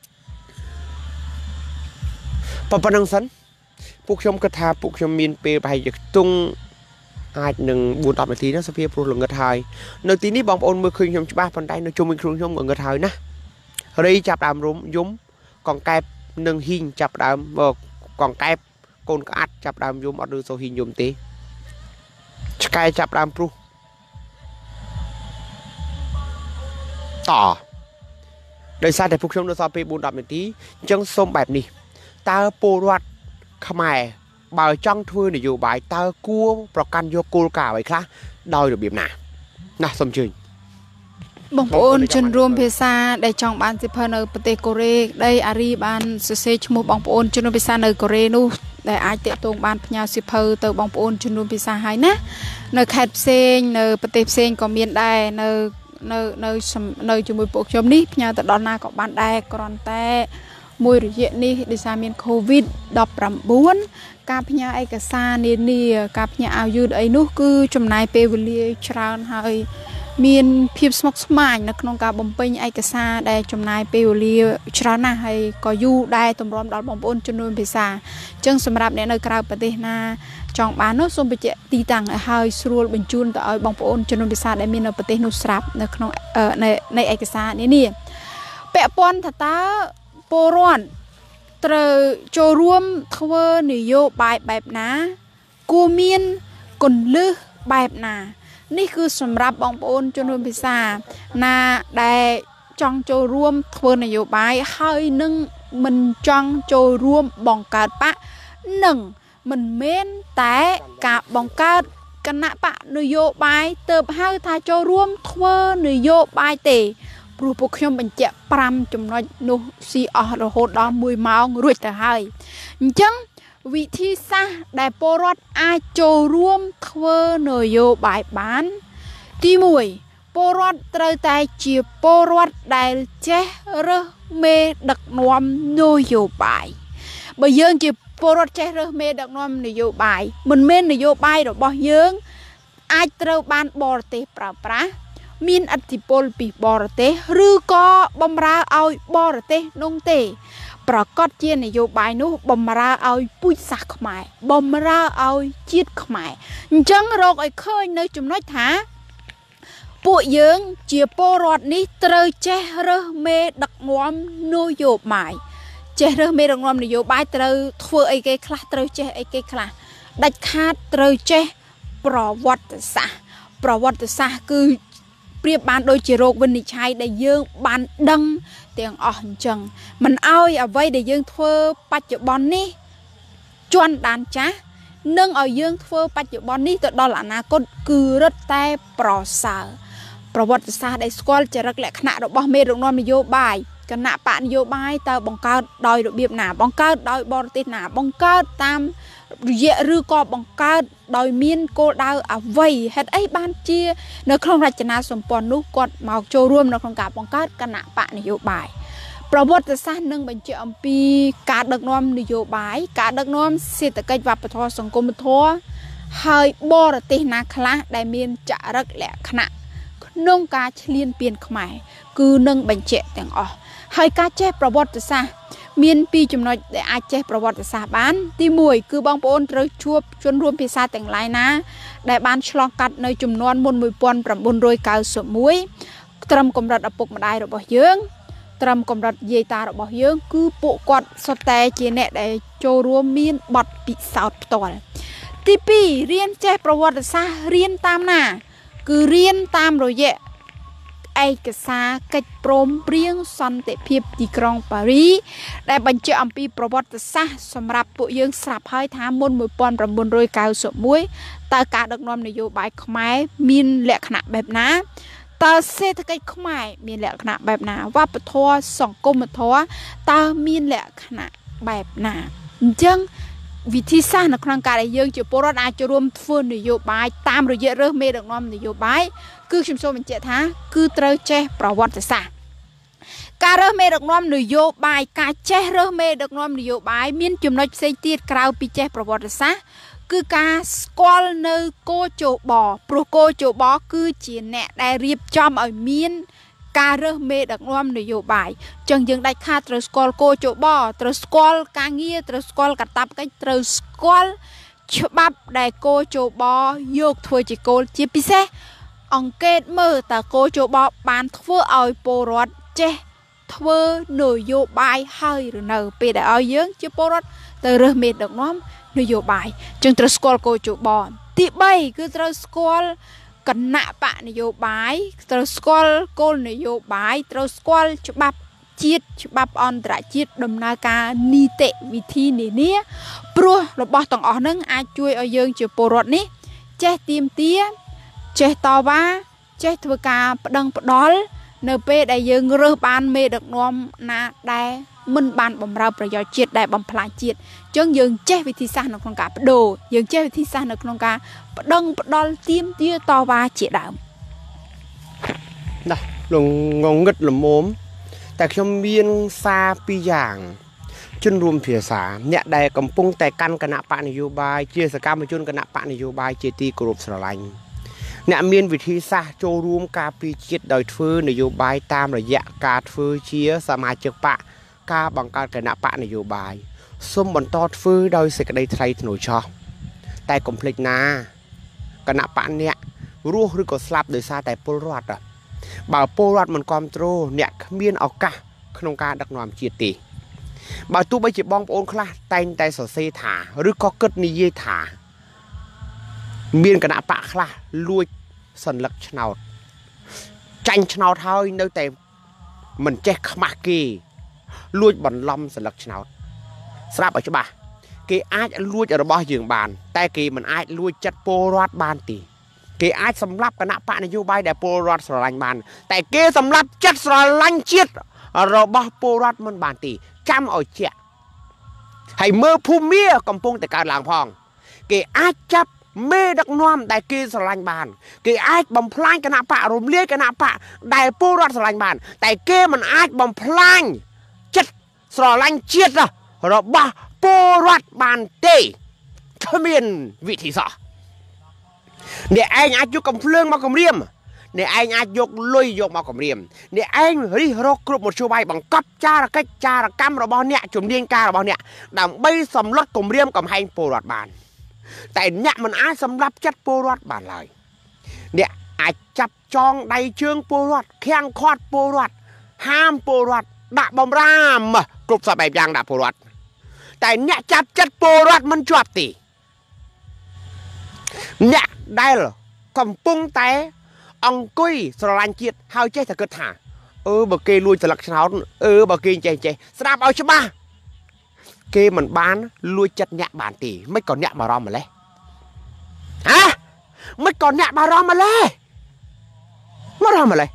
ប៉ុណ្ណឹងសិនពួកខ្ញុំគិតថាពួកខ្ញុំមានពេលប្រហែលជាខ្ទង់អាចនឹងបួន ដប់នាទីណាសភាព្រោះល្ងឹតហើយនៅទីនេះបងប្អូនមើលឃើញខ្ញុំច្បាស់ប៉ុន្តែនៅជុំវិញខ្លួនខ្ញុំល្ងឹតហើយណារីចាប់ដើមរុំយំកងកែបនិងហ៊ីងចាប់ដើមកងកែបកូនក្អាត់ចាប់ដើមយំអត់ឬសូហ៊ីងយំទេឆ្កែចាប់ដើមព្រុសតដោយសារតែពួកខ្ញុំនៅសល់ពេលបួន ដប់នាទីអញ្ចឹងសូមបែបនេះតើពលរដ្ឋខ្មែរបើចង់ធ្វើនយោបាយតើគួរប្រកាន់យកគោលការណ៍អ្វីខ្លះដោយរបៀបណាណាសូមជឿបងប្អូនជនរួមភាសាដែលចង់បានសិភៅនៅប្រទេសកូរ៉េដែលអារីបានសរសេរឈ្មោះបងប្អូនជនរួមភាសានៅកូរ៉េនោះដែលអាចតាក់ទងបានផ្ញើសិភៅទៅបងប្អូនជនរួមភាសាហើយណានៅខេត្តផ្សេងនៅប្រទេសផ្សេងក៏មានដែរនៅនៅនៅនៅជាមួយពួកខ្ញុំនេះផ្ញើទៅដល់ណាក៏បានដែរគ្រាន់តែមួយរយៈនេះដោយសារមាន កូវីដ ដប់ប្រាំបួន ការផ្ញើឯកសារនានាការផ្ញើឲ្យយឺតអីនោះគឺចំណាយពេលវេលាច្រើនហើយមានភាពស្មុគស្មាញនៅក្នុងការបំពេញឯកសារដែលចំណាយពេលវេលាច្រើនណាស់ហើយក៏យូរដែរទម្រាំដល់បងប្អូនចំនួនភាសាអញ្ចឹងសម្រាប់អ្នកនៅក្រៅប្រទេសណាចង់បាននោះសូមបញ្ជាក់ទីតាំងឲ្យហើយស្រួលបញ្ជូនទៅឲ្យបងប្អូនចំនួនភាសាដែលមាននៅប្រទេសនោះស្រាប់នៅក្នុងនៃឯកសារនានាពាក់ព័ន្ធថាតើពលរដ្ឋត្រូវចូលរួមធ្វើនយោបាយបែបណាគួរមានគន្លឹះបែបណានេះគឺសម្រាប់បងប្អូនជនរួមភាសាណាដែលចង់ចូលរួមធ្វើនយោបាយហើយនឹងមិនចង់ចូលរួមបង្កើតបកនឹងមិនមែនតែការបង្កើតគណៈបកនយោបាយទៅហៅថាចូលរួមធ្វើនយោបាយទេព្រោះពួកខ្ញុំបញ្ជាក់ប្រាំចំណុចនោះស៊ីអស់រហូតដល់មួយម៉ោងរួចទៅហើយអញ្ចឹងវិធីសាស្ត្រដែលពលរដ្ឋអាចចូលរួមធ្វើនយោបាយបានទីមួយពលរដ្ឋត្រូវតែជាពលរដ្ឋដែលចេះរើសមេដឹកនាំនយោបាយបើយើងជាពលរដ្ឋចេះរើសមេដឹកនាំនយោបាយមិនមែននយោបាយរបស់យើងអាចត្រូវបានបរទេសប្រើប្រាស់មានឥទ្ធិពលពីបរទេសឬក៏បំរើឲ្យបរទេសនោះទេប្រកាសជានយោបាយនោះបំរើឲ្យពូជសាសន៍ខ្មែរបំរើឲ្យជាតិខ្មែរអញ្ចឹងរកឲ្យឃើញនៅចំណុចថាពួកយើងជាពលរដ្ឋនេះត្រូវចេះរើសមេដឹកនាំនយោបាយចេះរើសមេដឹកនាំនយោបាយត្រូវធ្វើអីគេខ្លះត្រូវចេះអីគេខ្លះដាច់ខាតត្រូវចេះប្រវត្តិសាស្ត្រប្រវត្តិសាស្ត្រគឺប្រៀបបានដូចជារោគវិនិច្ឆ័យដែលយើងបានដឹងទាំងអស់អញ្ចឹងមិនអោយអ្វីដែលយើងធ្វើបច្ចុប្បន្ននេះជន់ដានចាស់នឹងឲ្យយើងធ្វើបច្ចុប្បន្ននេះទៅដល់អនាគតគឺរឹតតែប្រសើរប្រវត្តិសាស្ត្រដែលស្គាល់ចរិតលក្ខណៈរបស់មេដឹកនាំនយោបាយគណៈបកនយោបាយតើបង្កើតដោយរបៀបណាបង្កើតដោយបរទេសណាបង្កើតតាមរយៈឬក៏បង្កើតដោយមានគោលដៅអ្វីហេតុអីបានជានៅក្នុងរចនាសម្ព័ន្ធនោះគាត់មកចូលរួមនៅក្នុងការបង្កើតគណៈបកនយោបាយប្រវត្តិសាស្ត្រនឹងបញ្ជាក់អំពីការដឹកនាំនយោបាយការដឹកនាំសេដ្ឋកិច្ចវប្បធម៌សង្គមធម៌ហើយបរទេសណាខ្លះដែលមានចរិតលក្ខណៈក្នុងការឈ្លានពានខ្មែរគឺនឹងបញ្ជាក់ទាំងអស់ហើយការចេះប្រវត្តិសាស្ត្រមានពីរចំណុចដែលអាចចេះប្រវត្តិសាស្ត្របានទីមួយគឺបងប្អូនត្រូវជួបជនរួមភាសាទាំងឡាយណាដែលបានឆ្លងកាត់នៅចំនួនមុនnineteen ninety-oneត្រឹមកម្រិតឪពុកម្ដាយរបស់យើងត្រឹមកម្រិតយាយតារបស់យើងគឺពួកគាត់សុទ្ធតែជាអ្នកដែលចូលរួមមានបទពិសោធន៍ផ្ទាល់ទីពីររៀនចេះប្រវត្តិសាស្ត្ររៀនតាមណាគឺរៀនតាមរយៈឯកសារកិច្ចព្រមព្រៀងសន្តិភាពទីក្រុងប៉ារីដែលបញ្ជាក់អំពីប្រវត្តិសាស្ត្រសម្រាប់ពួកយើងស្រាប់ហើយថាមុនnineteen ninety-oneតើការដឹកនាំនយោបាយខ្មែរមានលក្ខណៈបែបណាតើសេដ្ឋកិច្ចខ្មែរមានលក្ខណៈបែបណាវប្បធម៌សង្គមធម៌តើមានលក្ខណៈបែបណាអញ្ចឹងវិធីសាស្ត្រនៅក្នុងការដែលយើងជាពលរដ្ឋអាចចូលរួមធ្វើនយោបាយតាមរយៈរើសមេដឹកនាំនយោបាយគឺខ្ញុំសូមបញ្ជាក់ថាគឺត្រូវចេះប្រវត្តិសាស្ត្រការរើសមេដឹកនាំនយោបាយការចេះរើសមេដឹកនាំនយោបាយមានចំណុចផ្សេងទៀតក្រៅពីចេះប្រវត្តិសាស្ត្រគឺការស្គាល់នៅគោចបព្រោះគោចបគឺជាអ្នកដែលរៀបចំឲ្យមានការរើសមេដឹកនាំនយោបាយចឹងយើងដាច់ខាតត្រូវស្គាល់គោចបត្រូវស្គាល់ការងារត្រូវស្គាល់កាតព្វកិច្ចត្រូវស្គាល់ច្បាប់ដែលគោចបយកធ្វើជាគោលជាពិសេសអង្កេតមើលតើគោចបបានធ្វើឲ្យពលរដ្ឋចេះធ្វើនយោបាយហើយឬនៅពេលដែលឲ្យយើងជាពលរដ្ឋទៅរើសមេដឹកនាំនយោបាយចឹងត្រូវស្គាល់គោចបទីបីគឺត្រូវស្គាល់គណៈបកនយោបាយត្រូវស្គាល់គោលនយោបាយត្រូវស្គាល់ច្បាប់ជាតិច្បាប់អន្តរជាតិដំណើរការនីតិវិធីនានាព្រោះរបស់ទាំងអស់ហ្នឹងអាចជួយឲ្យយើងជាពលរដ្ឋនេះចេះទៀមទាចេះតវ៉ាចេះធ្វើការប្តឹងផ្ដាល់នៅពេលដែលយើងរើសបានមេដឹកនាំណាដែលមិនបានបម្រើប្រយោជន៍ជាតិដែលបំផ្លាញជាតិអញ្ចឹងយើងចេះវិធីសាស្ត្រនៅក្នុងការបដូរយើងចេះវិធីសាស្ត្រនៅក្នុងការប្តឹងផ្ដាល់ទៀមទាតវ៉ាជាដើមណាលងងឹតល្មមតែខ្ញុំមានសារពីរយ៉ាងជនរួមភាសាអ្នកដែលកំពុងតែកាន់គណៈបកនយោបាយជាសកម្មជនគណៈបកនយោបាយជាទីគោរពស្រឡាញ់អ្នកមានវិធីសាស្ត្រចូលរួមការពារជាតិដោយធ្វើនយោបាយតាមរយៈការធ្វើជាសមាជិកបកការបង្កើតគណៈបកនយោបាយសូមបន្តធ្វើដោយសេចក្តីថ្លៃថ្នូរចោះតែកុំភ្លេចណាគណៈបកអ្នករស់ឬក៏ស្លាប់ដោយសារតែពលរដ្ឋបើពលរដ្ឋមិនគ្រប់គ្រងអ្នកគ្មានឱកាសក្នុងការដឹកនាំជាតិទេបើទោះបីជាបងប្អូនខ្លះតែងតែសរសេរថាឬក៏គិតនិយាយថាមានគណៈបកខ្លះលួចសัญลักษณ์ឆ្នោតចាញ់ឆ្នោតហើយនៅតែមិនចេះខ្មាស់គេលួចបន្លំសัญลักษณ์ឆ្នោតស្រាប់ឲ្យច្បាស់គេអាចលួចរបស់យើងបានតែគេមិនអាចលួចចិត្តពលរដ្ឋបានទេគេអាចសម្លាប់គណៈបកនយោបាយដែលពលរដ្ឋស្រឡាញ់បានតែគេសម្លាប់ចិត្តស្រឡាញ់ជាតិរបស់ពលរដ្ឋមិនបានទេចាំឲ្យជាក់ហើយមើលភូមិមាកំពុងតែកើតឡើងផងគេអាចចាប់មេដឹកនាំដែលគេស្រឡាញ់បានគេអាចបំផ្លាញគណៈបករំលាយគណៈបកដែលពលរដ្ឋស្រឡាញ់បានតែគេមិនអាចបំផ្លាញចិត្តស្រឡាញ់ជាតិរបស់ពលរដ្ឋបានទេគ្មានវិធីសាស្ត្រអ្នកឯងអាចយកកំភ្លើងមកគំរាមអ្នកឯងអាចយកលុយយកមកគំរាមអ្នកឯងរិះរកគ្រប់មធ្យោបាយបង្កប់ចារកិច្ចចារកម្មរបស់អ្នកជំនាញការរបស់អ្នកដើម្បីសម្លុតគំរាមកំហែងពលរដ្ឋបានតែអ្នកមិនអាចសម្លាប់ចិត្តពលរដ្ឋបានឡើយអ្នកអាចចាប់ចងដៃជើងពលរដ្ឋខាំងខាត់ពលរដ្ឋហាមពលរដ្ឋដាក់បំរាមគ្រប់សពបែបយ៉ាងដាក់ពលរដ្ឋតែអ្នកចាប់ចិត្តពលរដ្ឋមិនជាប់ទេអ្នកដែលកំពុងតែអង្គុយស្រឡាញ់ជាតិហើយចេះតែគិតថាអឺបើគេលួចស្លឹកឆ្នោតអឺបើគេចេះចេះស្ដាប់ឲ្យច្បាស់គេមិនបានលួចចិត្តអ្នកបានទេមិនក៏អ្នកបារម្ភម្លេះហ៎មិនក៏អ្នកបារម្ភម្លេះមมาทำอะไร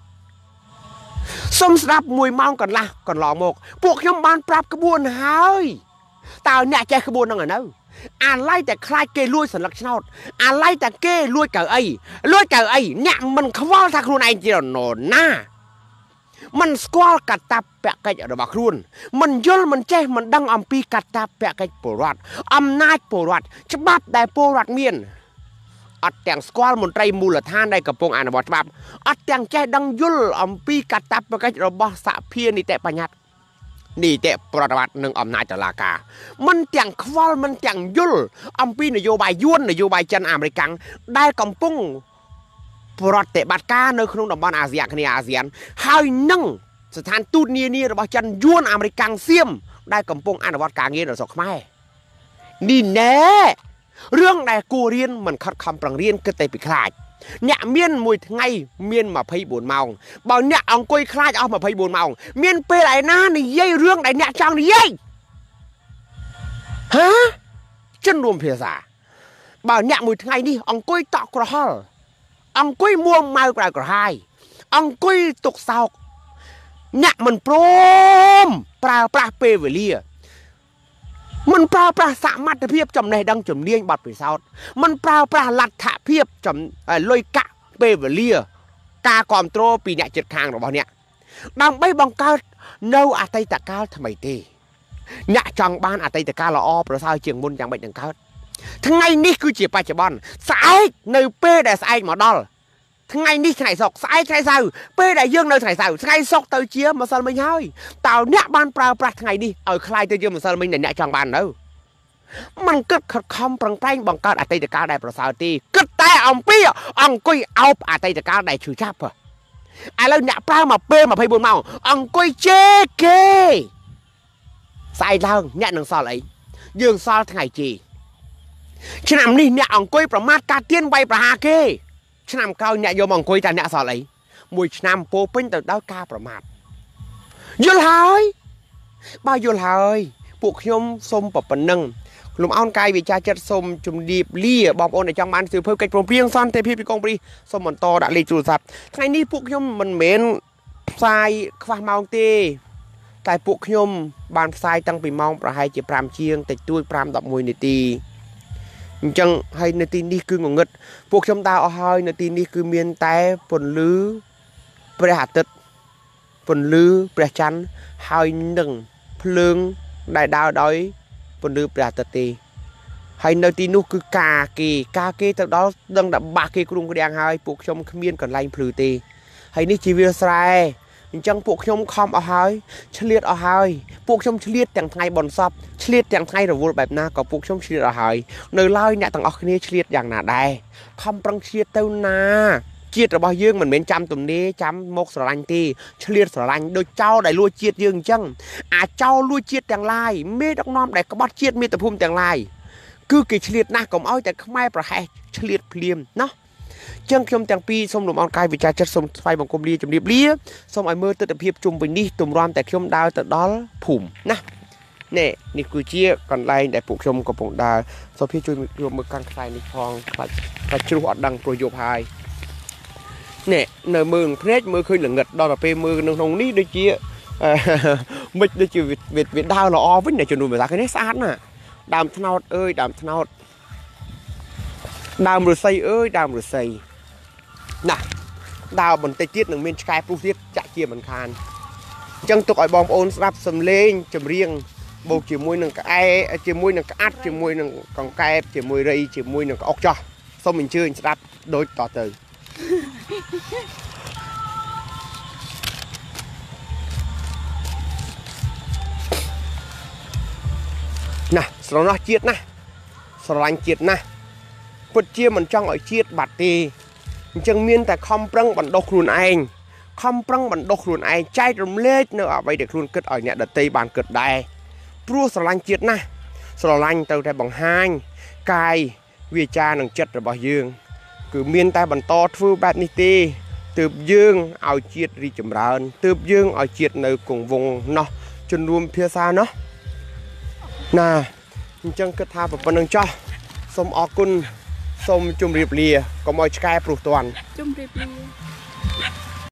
สมสดับมวยเมากันละก่อนหลอกหมกพวกยมบานปรับกระบวนหายตาเนี่ยใจกระบวนนั่งไงเนาะอ่านไล่แต่คลายเกลุยสันลักษณะอ่านไล่แต่เกลุยเก่าไอ้ลุยเก่าไอ้เนี่ยมันขวาทักครูนายจีรโนหน้ามันสควอลกัดตาแปะไก่ระบาครุนมันยลมันเจ้มันดังอัมพีกัดตาแปะไก่ปวดอำนาจปวดฉบับได้ปวดเมียนอัดแต่งสควอลมนตรีมูลฐานได้กับปงอ่านบทฉบับอัดแต่งใจดังยลอัมพีกัดตาแปะไก่ระบาสะเพียนี่แต่ปัญญานี่แต่ประวัติหนึ่งอำนาจตลากามันแต่งควอลมันแต่งยลอัมพีนโยบายย้วนนโยบายจันอเมริกันได้กับปงปรเตบัตกาในขนมดำบอลอาเซียนคณีอาเซียนให้นั่งสถานทูตนี้นี่ระบาจันยวนอเมริกันเซียมได้กำปงอ่านวัดกลางเงินหรือสกไม่นี่แน่เรื่องใดกูเรียนมันคัดคำปรังเรียนก็เตะไปคลายเนี่ยเมียนมวยไงเมียนมาพายบุญเมาบ่าวเนี่ยเอาก้อยคลายเอามาพายบุญเมาเมียนไปไหนหน้านี่ยัยเรื่องใดเนี่ยจังนี่ยัยฮะฉันรวมเพียซาบ่าวเนี่ยมวยไงนี่เอาก้อยตอกกระหออังกุ้ยม่วงไม้กลายกระหายอังกุ้ยตกเสาเนี่ยมันโปรมปลาปลาเปเวเลียมันปลาปลาสามารถเพียบจำในดังจำเลี้ยงบัดไปเสามันปลาปลาลัดถะเพียบจำลอยกะเปเวเลียกากอมโตรปีเนี่ยจุดคางหรือเปล่าเนี่ยดังใบบังกาเนื้ออาไตตะกาทำไมตีเนี่ยจังบ้านอาไตตะกาละอ้อประสาเชียงมุนจังใบจังกาทั้งไงนี่คือจีบปัจจุบันสายในเป้ได้สายหมอดอลทั้งไงนี่ไงสอกสายไงสาวเป้ได้ยื่นในไงสาวไงสอกเตยเชี่ยมาสลไม่ย่อยเต่าเนี่ยบ้านปลาปลาทั้งไงนี่เอาคลายเตยเชี่ยมาสลไม่เนี่ยเนี่ยจังบ้านเนอะมันก็ขัดคำปรังแปลงบังการอาไตตะกาได้ประสาตีก็แต่อ่องปี้อ่องกุ้ยเอาอาไตตะกาได้ชื่อจับอะไอ้แล้วเนี่ยปลามาเป้มาพายบุญเมาอ่องกุ้ยเจ๊เก้สายเล่าเนี่ยหนังซอเลยยื่นซอทั้งไงจีฉะนั้นนี่เนี่ยอังกุยประมาทการเตียนใบประหาเกฉะนั้นเขาเนี่ยโยมอังกุยแต่เนี่ยสอนอะไรมวยฉะนั้นโปเป็นแต่ดาวกาประมาทยุลหายบ้ายุลหายพวกยมสมปปนังกลุ่มอ้อนกายวิจารจัดสมจุ่มดีบเลี่ยบอกโอนในจังมันสื่อเพิ่มกิจโปรเพียงซ่อนเทพีปีกองปรีสมมันโตดักลีจูสับทั้งนี้พวกยมมันเหม็นทรายความเมาตีแต่พวกยมบานทรายตั้งปีมองประหายจีพรามเชียงแต่ตุ้ยพรามดอกมวยในตีจังให้ในตีนี้คืองงดพวกชมตาเอาให้ในตีนี้คือเมียนแต่ผลลื้อประหัตติผลลื้อประชันให้หนึ่งเพลิงได้ดาวด้อยผลลื้อประหัตติให้ในตีนู้คือกาเกกาเกแต่đóดังดับบาเกกรุงกระเดียงให้พวกชมเมียนก่อนไล่พลือตีให้นี่ชีวิตใส่จังพวกชมคอมเอาให้เฉลี่ยเอาให้พวกชมเฉลี่ยแต่งไทยบอลซับเฉลี่ยแต่งไทยระวุแบบน่ากับพวกชมเฉลี่ยเอาให้ในเล่าเนี่ยต่างออกนี้เฉลี่ยอย่างหนาได้คำปรังเฉลี่ยเต้านาเจียดระบายยื่นเหมือนเหม็นจำตุ่มนี้จำมกสลันตีเฉลี่ยสลันโดยเจ้าได้ลุยเจียดยื่นจังอาเจ้าลุยเจียดแต่งลายเมดอกน้อมได้กระบดเจียดมีแต่พุ่มแต่งลายคือกิเฉลี่ยหน้ากับอ้อยแต่ไม่ประหารเฉลี่ยเพลียมเนาะจังชมแต่งปีสมหลุมเอากายวิจารจัดสมไฟบังกรมเลียจมเรียบเลียสมไอเมื่อตัดเพียบจุ่มไปนี่ตุ่มรอนแต่ชมดาวแต่ดอลผุ่มนะเนี่ยนี่คือเชี่ยก่อนไล่แต่ปลูกชมกับปงดาวสมพี่ช่วยรวมมือการคลายในคลองคลายคลายชุดอดดังโปรโยพายเนี่ยเนื้อมือเพลชมือเคยเหลืองเงิดดอลเปมือหนึ่งตรงนี้ด้วยเชี่ยไม่ได้เชี่ยเวทเวทเวทดาวเราอ้อวิ่งเนี่ยจนดูเหมือนกันนี่สะอาดน่ะดามทนาวเอ้ยดามทนาวดามหรือไซเอ้ยดามหรือไซน่ะดาวบนเตจิตหนึ่งเมนสกายพลูซิตจะเกี่ยมันคานจังตกไอบอมโอนสลับสำเร็จจำเรียงโบกจีมวยหนึ่งกับไอจีมวยหนึ่งกับอัดจีมวยหนึ่งกับไก่จีมวยไรจีมวยหนึ่งกับออกจ่อส้มมินชื่อสลับโดยต่อเติมน่ะสระน้อยเจียดนะสระลังเจียดนะพุทธเจียมันจ้องไอเจียดบัดตีจังเมียนแต่คำปรังบันดกครูนเองคำปรังบันดกครูนเองใจรำเล็กเนอะไปเด็กครูนเกิดอ่อยเนี่ยเด็กตีบานเกิดได้พรัวสลังเจียดนะสลังเต่าแต่บังหางกายวิจารณ์หนังจัดระบายยืงคือเมียนแต่บันตอดฟูแบบนี้ตีตืบยืงเอาเจียดรีจำรานตืบยืงเอาเจียดในกลุ่มวงเนาะจนรวมเพียซาเนาะน่ะจังกระทาแบบปนังจ้าสมอกุลสมจุ่มเรียบเรียก็มอยสกายปลุกตวันจุ่มเรียบเรีย